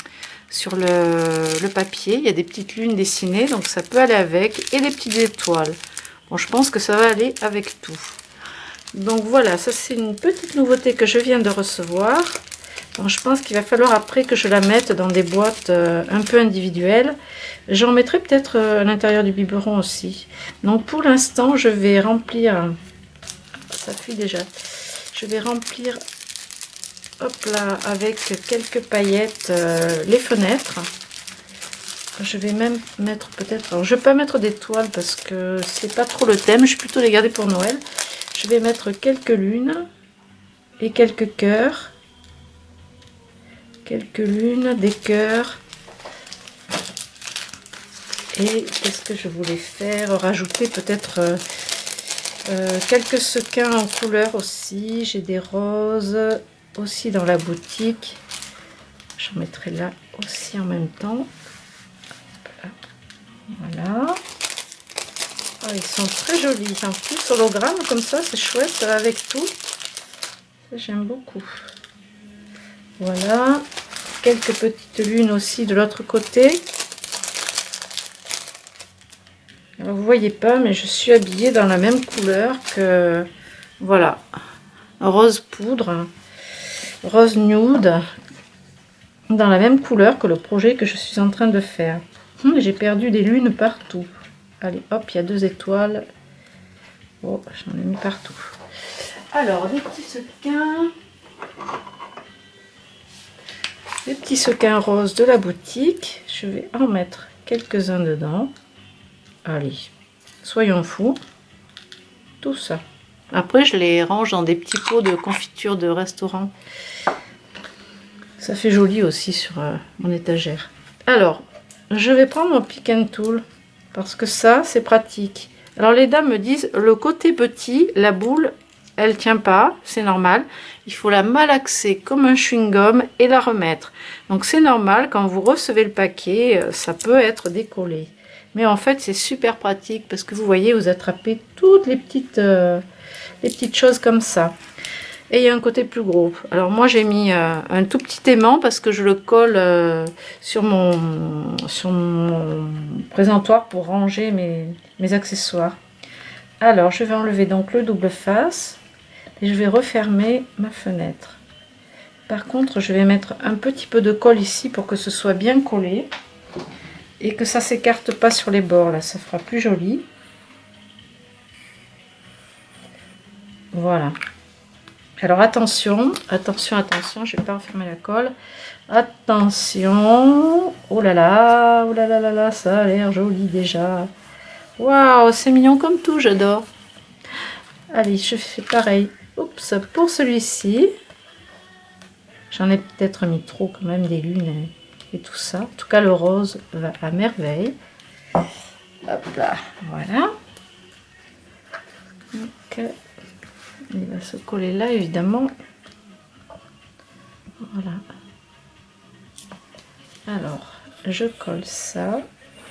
papier. Il y a des petites lunes dessinées, donc ça peut aller avec. Et des petites étoiles. Bon, je pense que ça va aller avec tout. Donc voilà, ça c'est une petite nouveauté que je viens de recevoir. Donc je pense qu'il va falloir après que je la mette dans des boîtes un peu individuelles. J'en mettrai peut-être à l'intérieur du biberon aussi. Donc pour l'instant, je vais remplir, ça fuit déjà, je vais remplir, hop là, avec quelques paillettes, les fenêtres. Je vais même mettre peut-être, alors je ne vais pas mettre d'étoiles parce que c'est pas trop le thème, je vais plutôt les garder pour Noël. Je vais mettre quelques lunes et quelques cœurs. Quelques lunes, des cœurs. Et qu'est-ce que je voulais faire? Rajouter peut-être quelques sequins en couleur aussi. J'ai des roses aussi dans la boutique. J'en mettrai là aussi en même temps. Voilà. Oh, ils sont très jolis. En plus, hologramme comme ça, c'est chouette avec tout. J'aime beaucoup. Voilà. Quelques petites lunes aussi de l'autre côté. Alors, vous voyez pas, mais je suis habillée dans la même couleur que... Voilà. Rose poudre. Rose nude. Dans la même couleur que le projet que je suis en train de faire. J'ai perdu des lunes partout. Allez, hop, il y a 2 étoiles. Oh, j'en ai mis partout. Alors, des petits sequins. Des petits sequins roses de la boutique. Je vais en mettre quelques-uns dedans. Allez, soyons fous. Tout ça. Après, je les range dans des petits pots de confiture de restaurant. Ça fait joli aussi sur mon étagère. Alors, je vais prendre mon pick and tool. Parce que ça, c'est pratique. Alors, les dames me disent, le côté petit, la boule, elle tient pas. C'est normal. Il faut la malaxer comme un chewing-gum et la remettre. Donc, c'est normal. Quand vous recevez le paquet, ça peut être décollé. Mais en fait, c'est super pratique. Parce que vous voyez, vous attrapez toutes les petites choses comme ça. et il y a un côté plus gros. Alors moi j'ai mis un tout petit aimant parce que je le colle sur mon présentoir pour ranger mes accessoires. Alors je vais enlever donc le double face et je vais refermer ma fenêtre. Par contre je vais mettre un petit peu de colle ici pour que ce soit bien collé et que ça s'écarte pas sur les bords, là ça fera plus joli. Voilà. Alors attention, attention, attention, je vais pas refermer la colle. Attention. Oh là là, oh là là là là, ça a l'air joli déjà. Waouh, c'est mignon comme tout, j'adore. Allez, je fais pareil. Oups, pour celui-ci. J'en ai peut-être mis trop quand même, des lunes et tout ça. En tout cas, le rose va à merveille. Hop là, voilà. Donc, il va se coller là, évidemment. Voilà. Alors, je colle ça.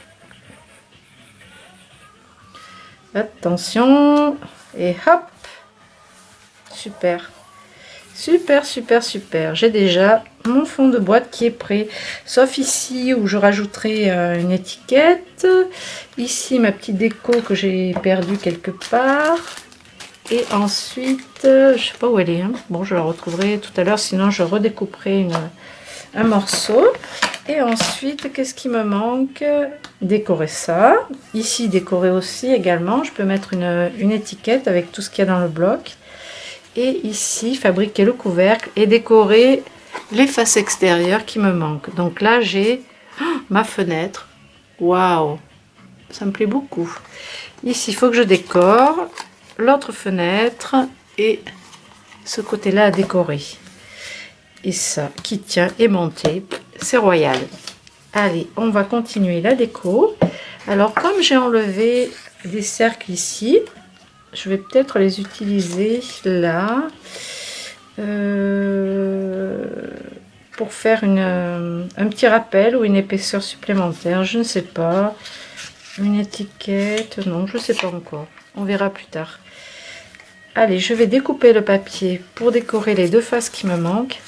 Attention. Et hop. Super. Super, super, super. J'ai déjà mon fond de boîte qui est prêt. Sauf ici où je rajouterai une étiquette. Ici, ma petite déco que j'ai perdue quelque part. Et ensuite, je sais pas où elle est. Hein. Bon, je la retrouverai tout à l'heure. Sinon, je redécouperai un morceau. Et ensuite, qu'est-ce qui me manque? Décorer ça. Ici, décorer aussi également. Je peux mettre une étiquette avec tout ce qu'il y a dans le bloc. Et ici, fabriquer le couvercle et décorer les faces extérieures qui me manquent. Donc là, j'ai ma fenêtre. Waouh! Ça me plaît beaucoup. Ici, il faut que je décore l'autre fenêtre et ce côté-là à décorer. Et ça qui tient aimanté, c'est royal. Allez, on va continuer la déco. Alors, comme j'ai enlevé des cercles ici, je vais peut-être les utiliser là pour faire un petit rappel ou une épaisseur supplémentaire. Je ne sais pas. Une étiquette, non, je ne sais pas encore. On verra plus tard. Allez, je vais découper le papier pour décorer les deux faces qui me manquent.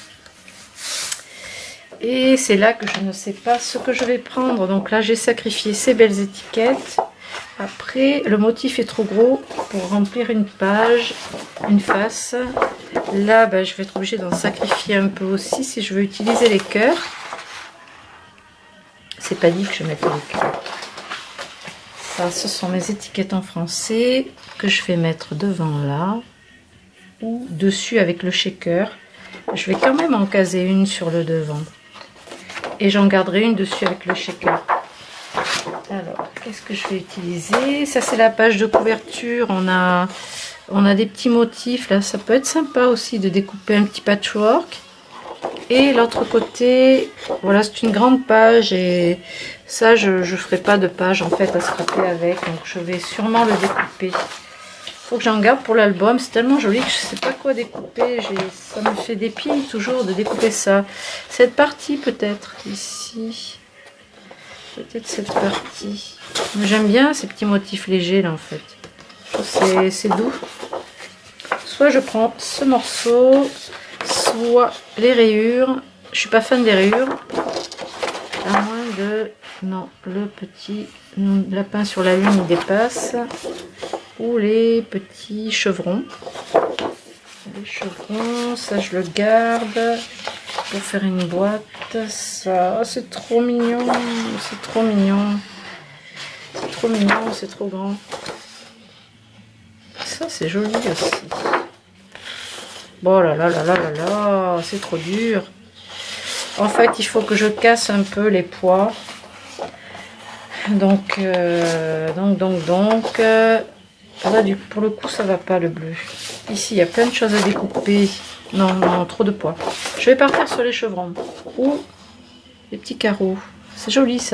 Et c'est là que je ne sais pas ce que je vais prendre. Donc là, j'ai sacrifié ces belles étiquettes. Après, le motif est trop gros pour remplir une page, une face. Là, ben, je vais être obligée d'en sacrifier un peu aussi si je veux utiliser les cœurs. C'est pas dit que je mette les cœurs. Ça, ce sont mes étiquettes en français que je vais mettre devant là ou dessus avec le shaker. Je vais quand même en caser une sur le devant. Et j'en garderai une dessus avec le shaker. Alors, qu'est-ce que je vais utiliser? Ça, c'est la page de couverture. On a des petits motifs. Là, ça peut être sympa aussi de découper un petit patchwork. Et l'autre côté, voilà, c'est une grande page. Et ça, je ne ferai pas de page, en fait, à scraper avec. Donc, je vais sûrement le découper. Faut que j'en garde pour l'album. C'est tellement joli que je sais pas quoi découper. Ça me fait des pieds toujours de découper ça. Cette partie, peut-être, ici. Peut-être cette partie. J'aime bien ces petits motifs légers là en fait. C'est doux. Soit je prends ce morceau, soit les rayures. Je suis pas fan des rayures. À moins de... Non, le petit lapin sur la lune il dépasse. Ou les petits chevrons. Les chevrons, ça je le garde. Pour faire une boîte, ça, c'est trop mignon, c'est trop mignon, c'est trop mignon, c'est trop grand. Ça, c'est joli aussi. Bon là là là là là là, c'est trop dur. En fait, il faut que je casse un peu les poids. Donc, là, pour le coup, ça va pas le bleu. Ici, il y a plein de choses à découper. Non, non, trop de poids. Je vais partir sur les chevrons. Ou les petits carreaux. C'est joli, ça.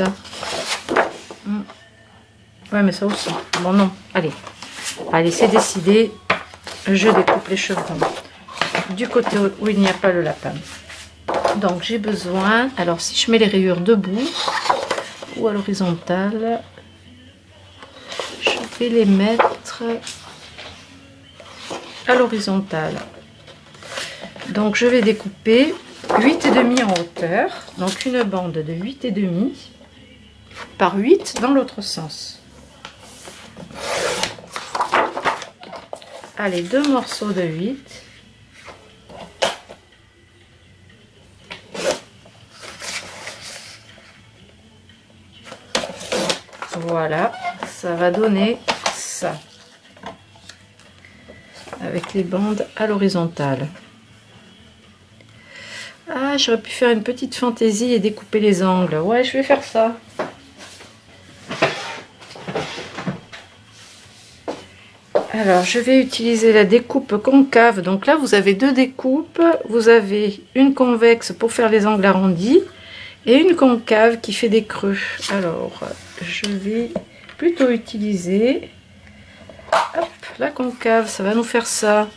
Ouais, mais ça aussi. Bon, non. Allez. Allez, c'est décidé. Je découpe les chevrons. Du côté où il n'y a pas le lapin. Donc, j'ai besoin... Alors, si je mets les rayures debout ou à l'horizontale, je vais les mettre à l'horizontale. Donc je vais découper 8,5 en hauteur, donc une bande de 8,5 par 8 dans l'autre sens. Allez, 2 morceaux de 8. Voilà, ça va donner ça. Avec les bandes à l'horizontale. Ah, j'aurais pu faire une petite fantaisie et découper les angles. Ouais, je vais faire ça. Alors, je vais utiliser la découpe concave. Donc là, vous avez 2 découpes. Vous avez une convexe pour faire les angles arrondis et une concave qui fait des creux. Alors, je vais plutôt utiliser hop, la concave. Ça va nous faire ça.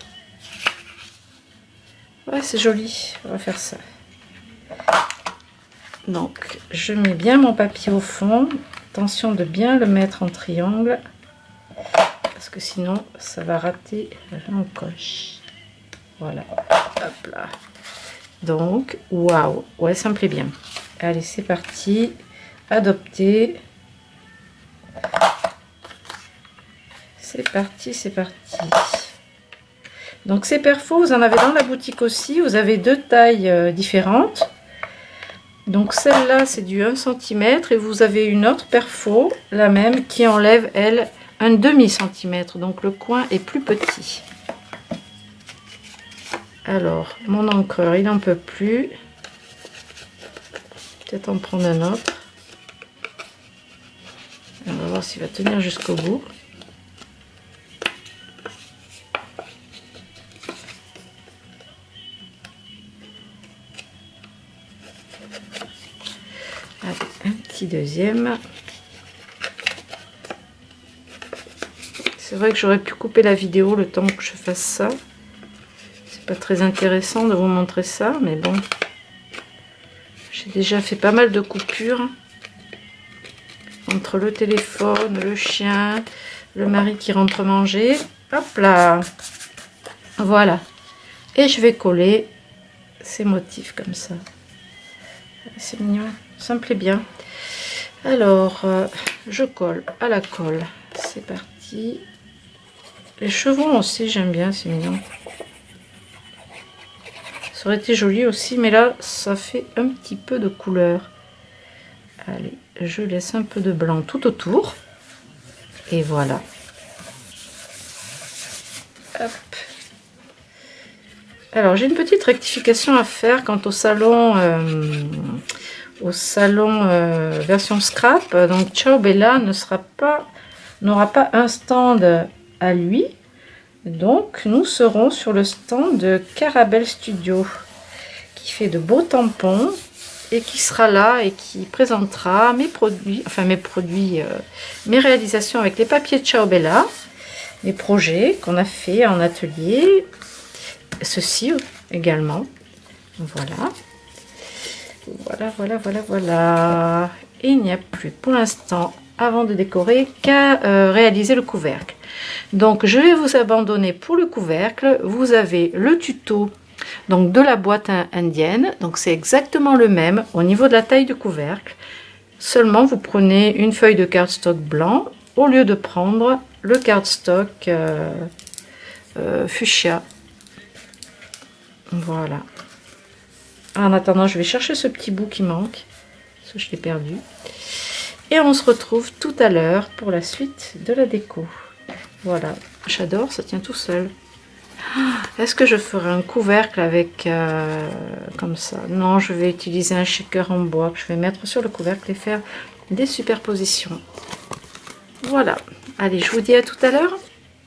Ouais, c'est joli. On va faire ça. Donc, je mets bien mon papier au fond. Attention de bien le mettre en triangle. Parce que sinon ça va rater l'encoche. Voilà, hop là. Donc waouh, ouais, ça me plaît bien. Allez, c'est parti. Adopter. C'est parti, c'est parti. Donc ces perfos, vous en avez dans la boutique aussi. Vous avez 2 tailles différentes. Donc celle-là c'est du 1 cm et vous avez une autre perfo, la même, qui enlève elle un demi-centimètre, donc le coin est plus petit. Alors, mon encreur, il n'en peut plus. Peut-être en prendre un autre. On va voir s'il va tenir jusqu'au bout. Allez, un petit deuxième. C'est vrai que j'aurais pu couper la vidéo le temps que je fasse ça. C'est pas très intéressant de vous montrer ça, mais bon. J'ai déjà fait pas mal de coupures. Entre le téléphone, le chien, le mari qui rentre manger. Hop là. Voilà. Et je vais coller ces motifs comme ça. C'est mignon. Ça me plaît bien. Alors, je colle à la colle. C'est parti. Les chevrons aussi, j'aime bien, c'est mignon. Ça aurait été joli aussi, mais là, ça fait un petit peu de couleur. Allez, je laisse un peu de blanc tout autour. Et voilà. Hop. Alors, j'ai une petite rectification à faire quant au salon version scrap. Donc, Ciao Bella n'aura pas un stand à lui, donc nous serons sur le stand de Carabel Studio qui fait de beaux tampons et qui sera là et qui présentera mes produits, mes réalisations avec les papiers de Ciao Bella, les projets qu'on a fait en atelier, ceci également. Voilà, voilà. Et il n'y a plus pour l'instant, avant de décorer, qu'à réaliser le couvercle. Donc je vais vous abandonner pour le couvercle. Vous avez le tuto donc de la boîte indienne, donc c'est exactement le même au niveau de la taille du couvercle, seulement vous prenez une feuille de cardstock blanc au lieu de prendre le cardstock fuchsia. Voilà. En attendant, je vais chercher ce petit bout qui manque, parce que je l'ai perdu. Et on se retrouve tout à l'heure pour la suite de la déco. Voilà, j'adore, ça tient tout seul. Est-ce que je ferai un couvercle avec comme ça? Non, je vais utiliser un shaker en bois que je vais mettre sur le couvercle et faire des superpositions. Voilà, allez, je vous dis à tout à l'heure.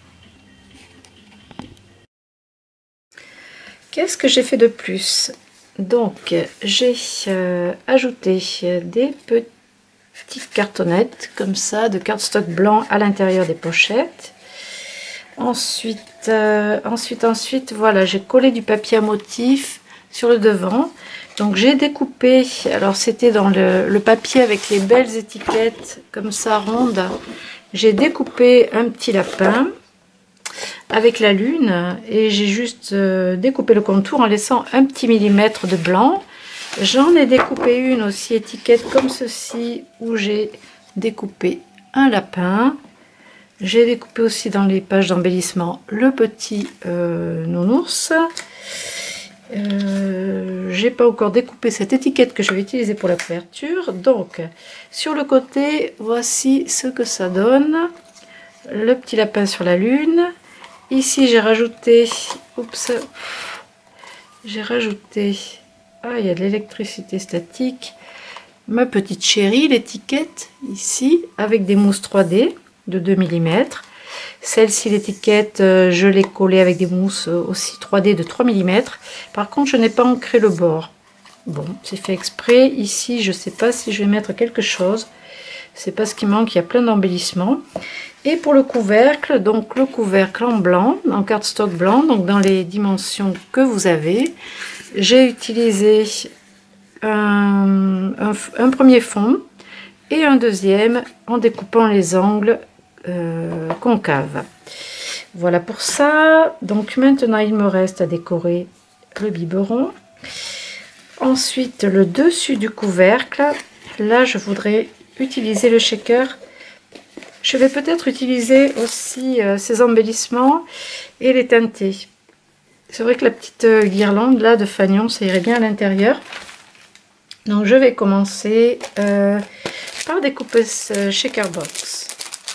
Qu'est-ce que j'ai fait de plus? Donc, j'ai ajouté des petites cartonnettes comme ça de cardstock blanc à l'intérieur des pochettes. Ensuite, voilà, j'ai collé du papier à motif sur le devant. Donc j'ai découpé, alors c'était dans le papier avec les belles étiquettes comme ça rondes. J'ai découpé un petit lapin avec la lune et j'ai juste découpé le contour en laissant un petit millimètre de blanc. J'en ai découpé une aussi étiquette comme ceci où j'ai découpé un lapin. J'ai découpé aussi dans les pages d'embellissement le petit nounours. J'ai pas encore découpé cette étiquette que je vais utiliser pour la couverture. Donc sur le côté, voici ce que ça donne. Le petit lapin sur la lune. Ici j'ai rajouté, oups, j'ai rajouté, ah il y a de l'électricité statique, ma petite chérie, l'étiquette ici avec des mousses 3D de 2 mm. Celle-ci, l'étiquette, je l'ai collée avec des mousses aussi 3D de 3 mm. Par contre, je n'ai pas ancré le bord. Bon, c'est fait exprès. Ici, je ne sais pas si je vais mettre quelque chose. C'est pas ce qui manque, il y a plein d'embellissements. Et pour le couvercle, donc le couvercle en blanc, en cardstock blanc, donc dans les dimensions que vous avez, j'ai utilisé un premier fond et un deuxième en découpant les angles concaves. Voilà pour ça. Donc maintenant il me reste à décorer le biberon. Ensuite le dessus du couvercle, là je voudrais utiliser le shaker. Je vais peut-être utiliser aussi ces embellissements et les teinter. C'est vrai que la petite guirlande là de fanion, ça irait bien à l'intérieur. Donc je vais commencer par découper ce shaker box.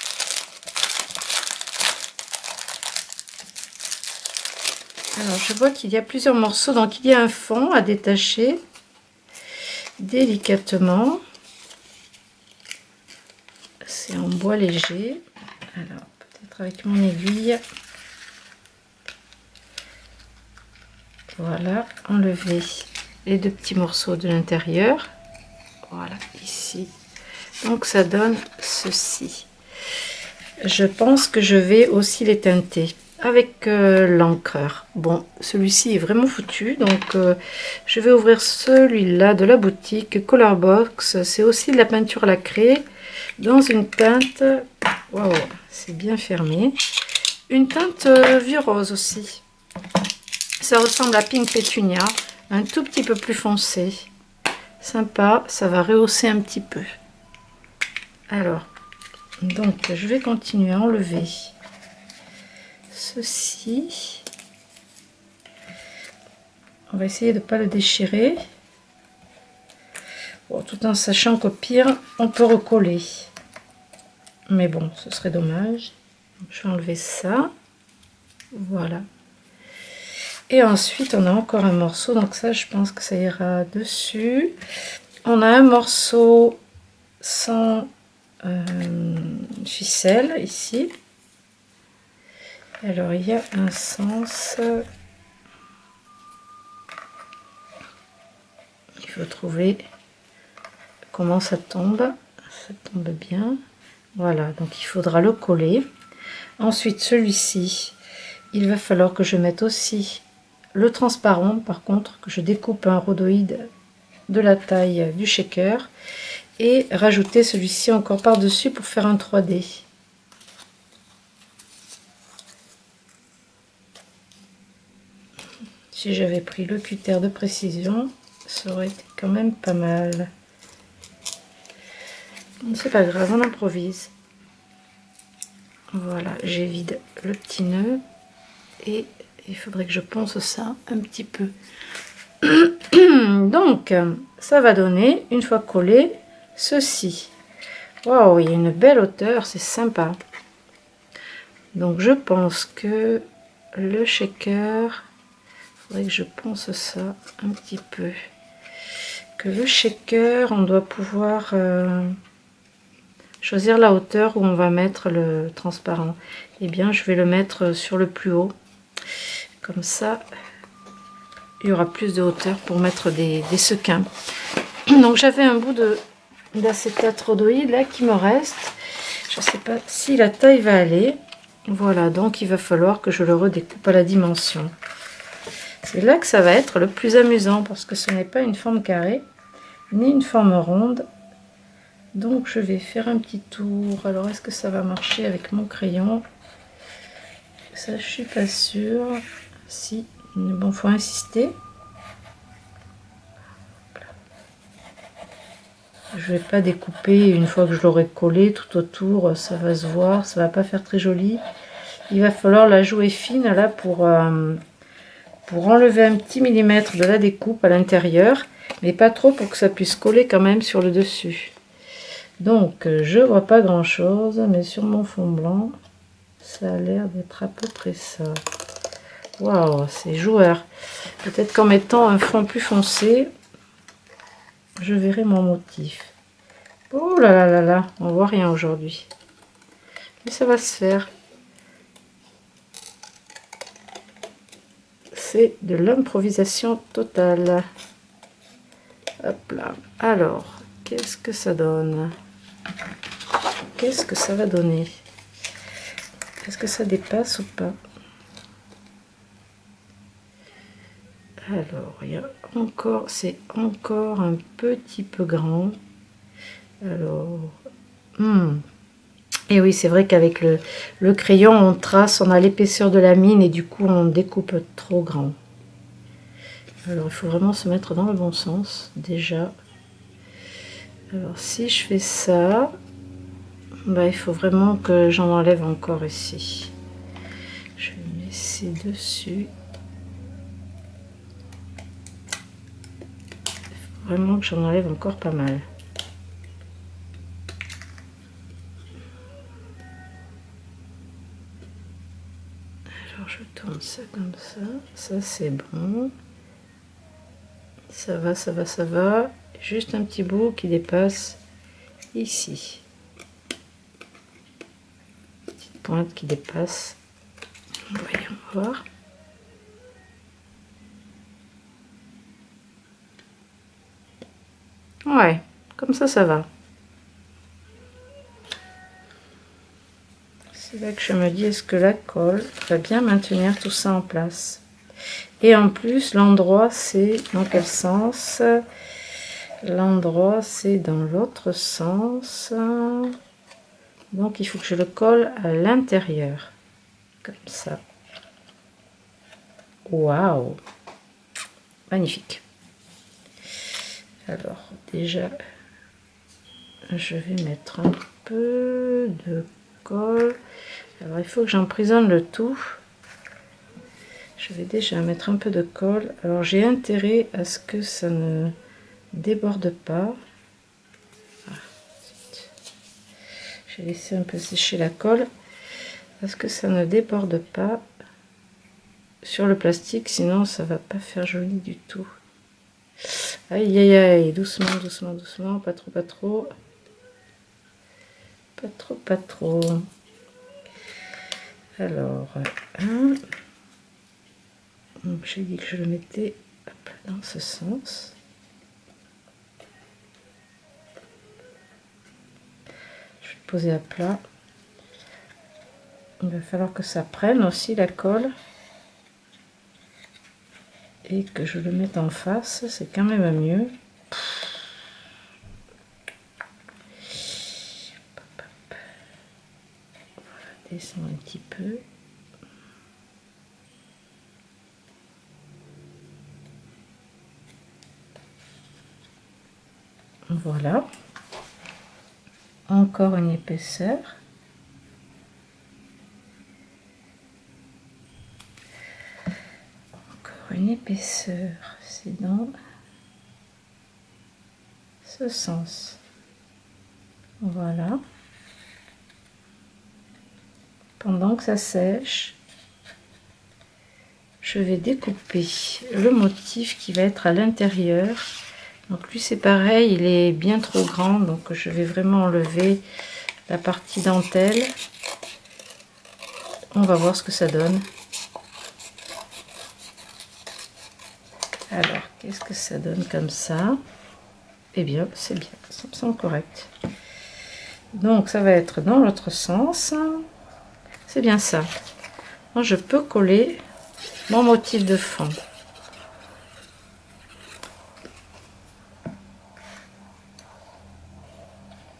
Alors je vois qu'il y a plusieurs morceaux, donc il y a un fond à détacher délicatement. C'est en bois léger. Alors peut-être avec mon aiguille. Voilà, enlever les deux petits morceaux de l'intérieur. Voilà, ici. Donc ça donne ceci. Je pense que je vais aussi les teinter avec l'encreur. Bon, celui-ci est vraiment foutu, donc je vais ouvrir celui-là de la boutique Colorbox. C'est aussi de la peinture lacrée dans une teinte, waouh, c'est bien fermé, une teinte vieux rose aussi. Ça ressemble à Pink Pétunia, un tout petit peu plus foncé. Sympa, ça va rehausser un petit peu. Alors, donc je vais continuer à enlever ceci. On va essayer de ne pas le déchirer. Bon, tout en sachant qu'au pire, on peut recoller. Mais bon, ce serait dommage. Donc, je vais enlever ça. Voilà. Et ensuite, on a encore un morceau. Donc ça, je pense que ça ira dessus. On a un morceau sans ficelle ici. Alors, il y a un sens. Il faut trouver comment ça tombe. Ça tombe bien. Voilà, donc il faudra le coller. Ensuite, celui-ci, il va falloir que je mette aussi le transparent. Par contre, que je découpe un rhodoïde de la taille du shaker. Et rajouter celui-ci encore par-dessus pour faire un 3D. Si j'avais pris le cutter de précision, ça aurait été quand même pas mal. C'est pas grave, on improvise. Voilà, j'évide le petit nœud et il faudrait que je ponce ça un petit peu. Donc, ça va donner, une fois collé, ceci. Waouh, il y a une belle hauteur, c'est sympa. Donc, je pense que le shaker, il faudrait que je ponce ça un petit peu. Que le shaker, on doit pouvoir choisir la hauteur où on va mettre le transparent. Eh bien, je vais le mettre sur le plus haut. Comme ça, il y aura plus de hauteur pour mettre des sequins. Donc, j'avais un bout d'acétate rhodoïde là qui me reste. Je ne sais pas si la taille va aller. Voilà, donc il va falloir que je le redécoupe à la dimension. C'est là que ça va être le plus amusant parce que ce n'est pas une forme carrée ni une forme ronde. Donc je vais faire un petit tour. Alors est-ce que ça va marcher avec mon crayon? Ça, je suis pas sûre. Si, mais bon, faut insister. Je vais pas découper une fois que je l'aurai collé tout autour, ça va se voir, ça va pas faire très joli. Il va falloir la jouer fine là pour enlever un petit millimètre de la découpe à l'intérieur, mais pas trop pour que ça puisse coller quand même sur le dessus. Donc je vois pas grand chose, mais sur mon fond blanc, ça a l'air d'être à peu près ça. Waouh, c'est joueur. Peut-être qu'en mettant un fond plus foncé, je verrai mon motif. Oh là là là là, on voit rien aujourd'hui. Mais ça va se faire. C'est de l'improvisation totale. Hop là. Alors, qu'est-ce que ça donne? Qu'est-ce que ça va donner? Est-ce que ça dépasse ou pas? Alors, il y a encore, c'est encore un petit peu grand. Alors, et oui, c'est vrai qu'avec le crayon, on trace, on a l'épaisseur de la mine et du coup, on découpe trop grand. Alors, il faut vraiment se mettre dans le bon sens, déjà. Alors, si je fais ça, bah, il faut vraiment que j'en enlève encore ici. Je vais me laisser dessus. Il faut vraiment que j'en enlève encore pas mal. Alors, je tourne ça comme ça. Ça, c'est bon. Ça va, ça va, ça va. Juste un petit bout qui dépasse ici. Petite pointe qui dépasse. Voyons voir. Ouais, comme ça va. C'est là que je me dis, est-ce que la colle va bien maintenir tout ça en place? Et en plus, l'endroit, c'est dans quel sens? L'endroit, c'est dans l'autre sens. Donc, il faut que je le colle à l'intérieur. Comme ça. Waouh! Magnifique. Alors, déjà, je vais mettre un peu de colle. Alors, il faut que j'emprisonne le tout. Je vais déjà mettre un peu de colle. Alors, j'ai intérêt à ce que ça ne déborde pas. J'ai laissé un peu sécher la colle. Parce que ça ne déborde pas sur le plastique. Sinon, ça va pas faire joli du tout. Aïe, aïe, aïe. Doucement, doucement, doucement. Pas trop, pas trop. Pas trop, pas trop. Alors, donc j'ai dit que je le mettais dans ce sens. Je vais le poser à plat. Il va falloir que ça prenne aussi la colle. Et que je le mette en face, c'est quand même mieux. Voilà, descend un petit peu. Voilà. Encore une épaisseur. Encore une épaisseur. C'est dans ce sens. Voilà. Pendant que ça sèche, je vais découper le motif qui va être à l'intérieur. Donc lui c'est pareil, il est bien trop grand, donc je vais vraiment enlever la partie dentelle. On va voir ce que ça donne. Alors, qu'est-ce que ça donne comme ça? Eh bien, c'est bien, ça me semble correct. Donc ça va être dans l'autre sens. C'est bien ça. Moi, je peux coller mon motif de fond.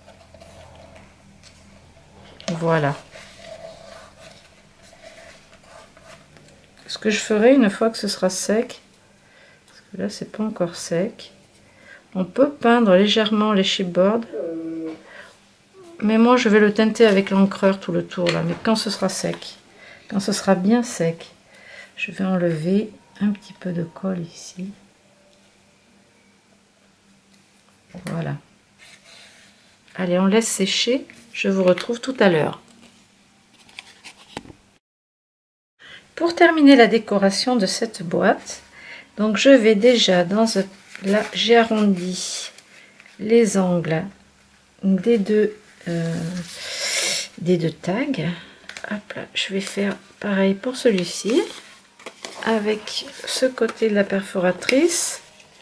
Voilà. ce que je ferai une fois que ce sera sec, parce que là c'est pas encore sec, on peut peindre légèrement les chipboards, mais moi je vais le teinter avec l'encreur tout le tour là. Mais quand ce sera sec, quand ce sera bien sec, je vais enlever un petit peu de colle ici. Voilà. Allez, on laisse sécher. Je vous retrouve tout à l'heure. Pour terminer la décoration de cette boîte, donc je vais déjà là j'ai arrondi les angles des deux tags. Hop là, je vais faire pareil pour celui-ci avec ce côté de la perforatrice.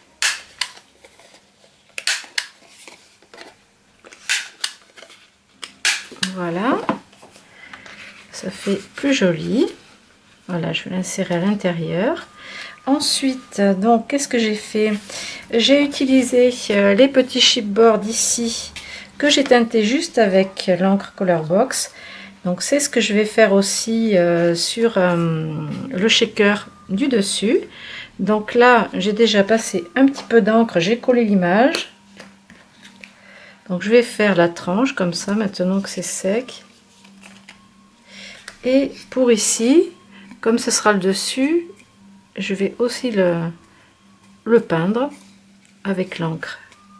Voilà, ça fait plus joli. Voilà, je vais l'insérer à l'intérieur. Ensuite, donc, qu'est-ce que j'ai fait? J'ai utilisé les petits chipboards ici que j'ai teinté juste avec l'encre Colorbox. Donc, c'est ce que je vais faire aussi sur le shaker du dessus. Donc là, j'ai déjà passé un petit peu d'encre, j'ai collé l'image. Donc, je vais faire la tranche comme ça maintenant que c'est sec. Et pour ici, comme ce sera le dessus, je vais aussi le peindre avec l'encre.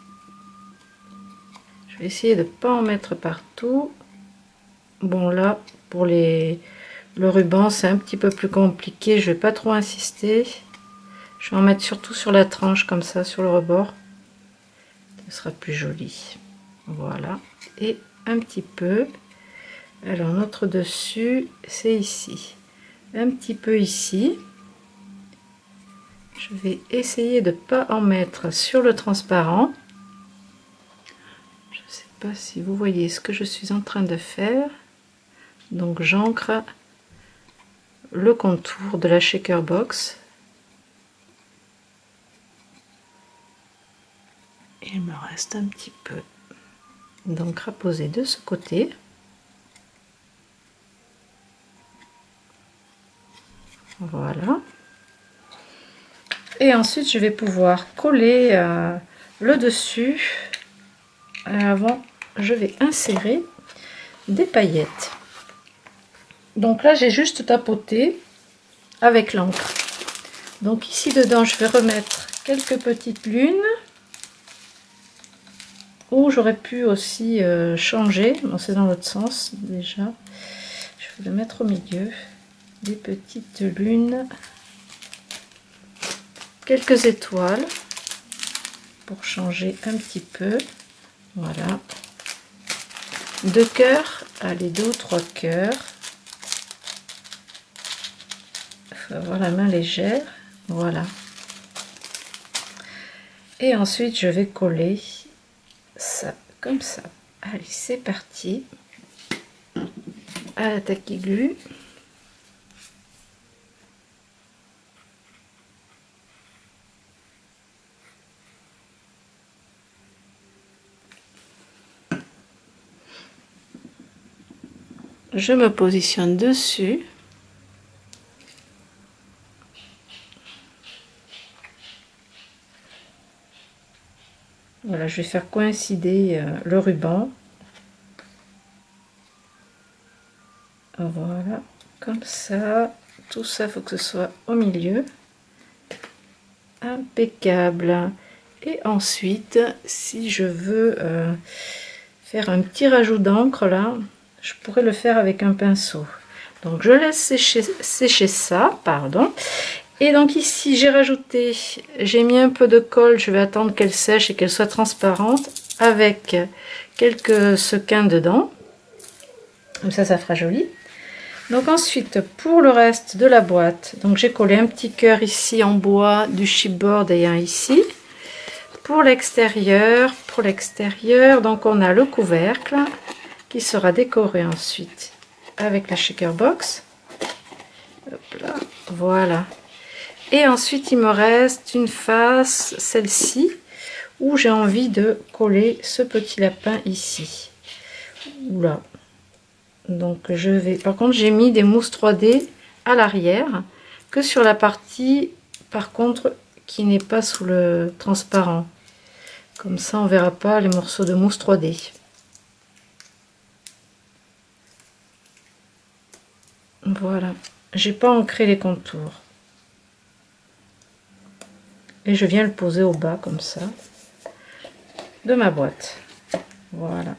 Je vais essayer de ne pas en mettre partout. Bon là, pour le ruban, c'est un petit peu plus compliqué. Je vais pas trop insister. Je vais en mettre surtout sur la tranche, comme ça, sur le rebord. Ce sera plus joli. Voilà. Et un petit peu. Alors, notre dessus, c'est ici. Un petit peu ici. Je vais essayer de ne pas en mettre sur le transparent. Je ne sais pas si vous voyez ce que je suis en train de faire. Donc j'ancre le contour de la shaker box. Il me reste un petit peu d'encre à poser de ce côté. Voilà. Et ensuite je vais pouvoir coller le dessus. Avant, je vais insérer des paillettes. Donc là j'ai juste tapoté avec l'encre. Donc ici dedans je vais remettre quelques petites lunes, ou j'aurais pu aussi changer, bon, c'est dans l'autre sens déjà. Je vais le mettre au milieu, des petites lunes, quelques étoiles pour changer un petit peu. Voilà, 2 cœurs, allez, 2 ou 3 cœurs. Il faut avoir la main légère, voilà. Et ensuite je vais coller ça comme ça. Allez, c'est parti. À la tacky glue. Je me positionne dessus. Voilà, je vais faire coïncider le ruban. Voilà, comme ça. Tout ça, il faut que ce soit au milieu. Impeccable. Et ensuite, si je veux faire un petit rajout d'encre là, je pourrais le faire avec un pinceau. Donc je laisse sécher ça, pardon. Et donc ici j'ai rajouté, j'ai mis un peu de colle, je vais attendre qu'elle sèche et qu'elle soit transparente avec quelques sequins dedans. Comme ça, ça fera joli. Donc ensuite, pour le reste de la boîte, donc j'ai collé un petit cœur ici en bois du chipboard et un ici. Pour l'extérieur, donc on a le couvercle qui sera décoré ensuite avec la shaker box. Hop là, voilà. Et ensuite, il me reste une face, celle-ci, où j'ai envie de coller ce petit lapin ici. Oula. Donc, je vais... Par contre, j'ai mis des mousses 3D à l'arrière, que sur la partie par contre qui n'est pas sous le transparent. Comme ça on verra pas les morceaux de mousse 3D. Voilà, j'ai pas ancré les contours. Et je viens le poser au bas comme ça de ma boîte. Voilà.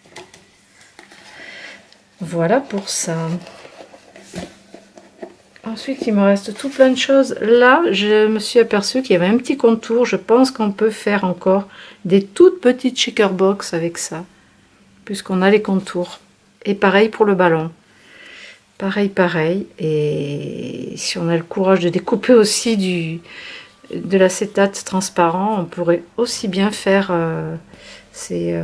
Voilà pour ça. Ensuite, il me reste tout plein de choses. Là, je me suis aperçue qu'il y avait un petit contour. Je pense qu'on peut faire encore des toutes petites shaker box avec ça, puisqu'on a les contours. Et pareil pour le ballon. Pareil. Et si on a le courage de découper aussi de l'acétate transparent, on pourrait aussi bien faire ces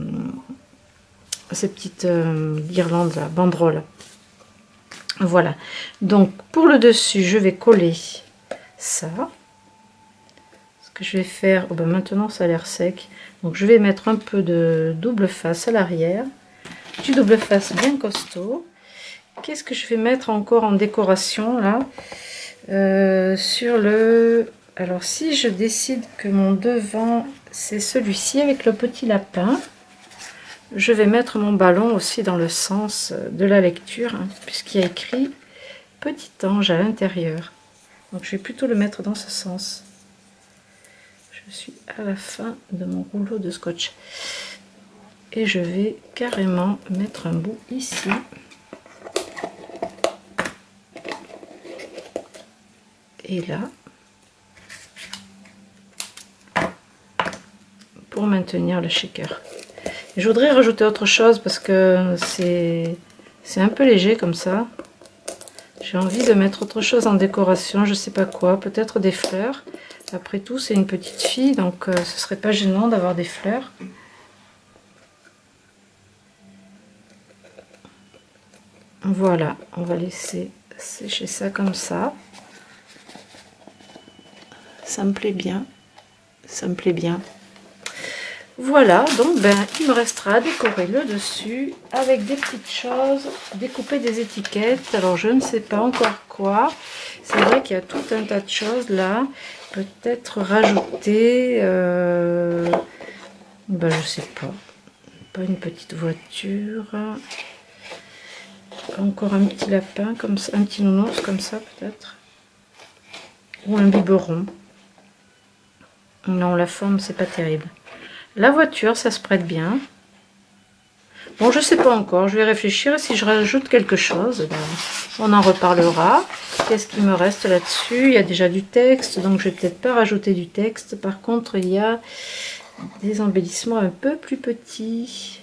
petites guirlandes, là, banderoles. Voilà, donc pour le dessus, je vais coller ça. Ce que je vais faire, oh ben maintenant ça a l'air sec, donc je vais mettre un peu de double face à l'arrière, du double face bien costaud. Qu'est-ce que je vais mettre encore en décoration là sur le... Alors si je décide que mon devant c'est celui-ci avec le petit lapin, je vais mettre mon ballon aussi dans le sens de la lecture, hein, puisqu'il y a écrit petit ange à l'intérieur. Donc je vais plutôt le mettre dans ce sens. Je suis à la fin de mon rouleau de scotch. Et je vais carrément mettre un bout ici. Et là. Pour maintenir le shaker. Je voudrais rajouter autre chose parce que c'est un peu léger comme ça. J'ai envie de mettre autre chose en décoration, je sais pas quoi, peut-être des fleurs. Après tout, c'est une petite fille, donc ce serait pas gênant d'avoir des fleurs. Voilà, on va laisser sécher ça comme ça. Ça me plaît bien, ça me plaît bien. Voilà, donc ben, il me restera à décorer le dessus avec des petites choses, découper des étiquettes. Alors je ne sais pas encore quoi. C'est vrai qu'il y a tout un tas de choses là. Peut-être rajouter, ben, je sais pas une petite voiture. Encore un petit lapin comme ça, un petit nounours comme ça peut-être. Ou un biberon. Non, la forme c'est pas terrible. La voiture, ça se prête bien. Bon, je sais pas encore. Je vais réfléchir. Et si je rajoute quelque chose, ben, on en reparlera. Qu'est-ce qui me reste là-dessus? Il y a déjà du texte, donc je vais peut-être pas rajouter du texte. Par contre, il y a des embellissements un peu plus petits.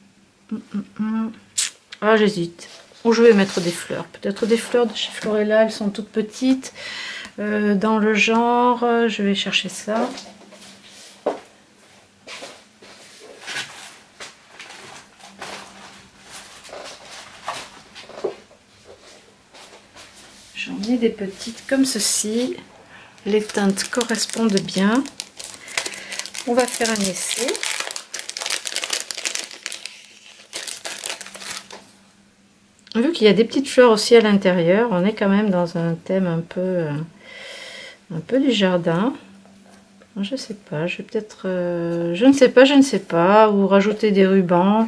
Ah, j'hésite. Ou je vais mettre des fleurs. Peut-être des fleurs de chez Florella. Elles sont toutes petites. Dans le genre, je vais chercher ça. J'en ai des petites comme ceci. Les teintes correspondent bien. On va faire un essai. Vu qu'il y a des petites fleurs aussi à l'intérieur, on est quand même dans un thème un peu du jardin. Je sais pas, je vais peut-être, je ne sais pas, ou rajouter des rubans.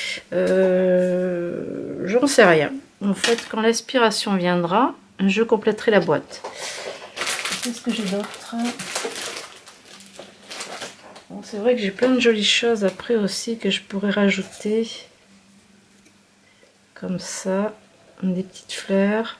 J'en sais rien. En fait, quand l'aspiration viendra, je compléterai la boîte. Qu'est-ce que j'ai d'autre? Bon, c'est vrai que j'ai plein de jolies choses après aussi que je pourrais rajouter. Comme ça, des petites fleurs.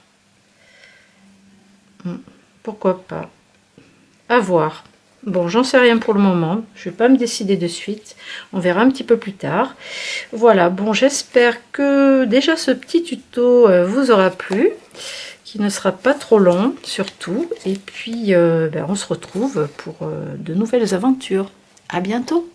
Pourquoi pas? À voir. Bon, j'en sais rien pour le moment. Je vais pas me décider de suite. On verra un petit peu plus tard. Voilà, bon, j'espère que déjà ce petit tuto vous aura plu. Qui ne sera pas trop long surtout, et puis ben, on se retrouve pour de nouvelles aventures. À bientôt.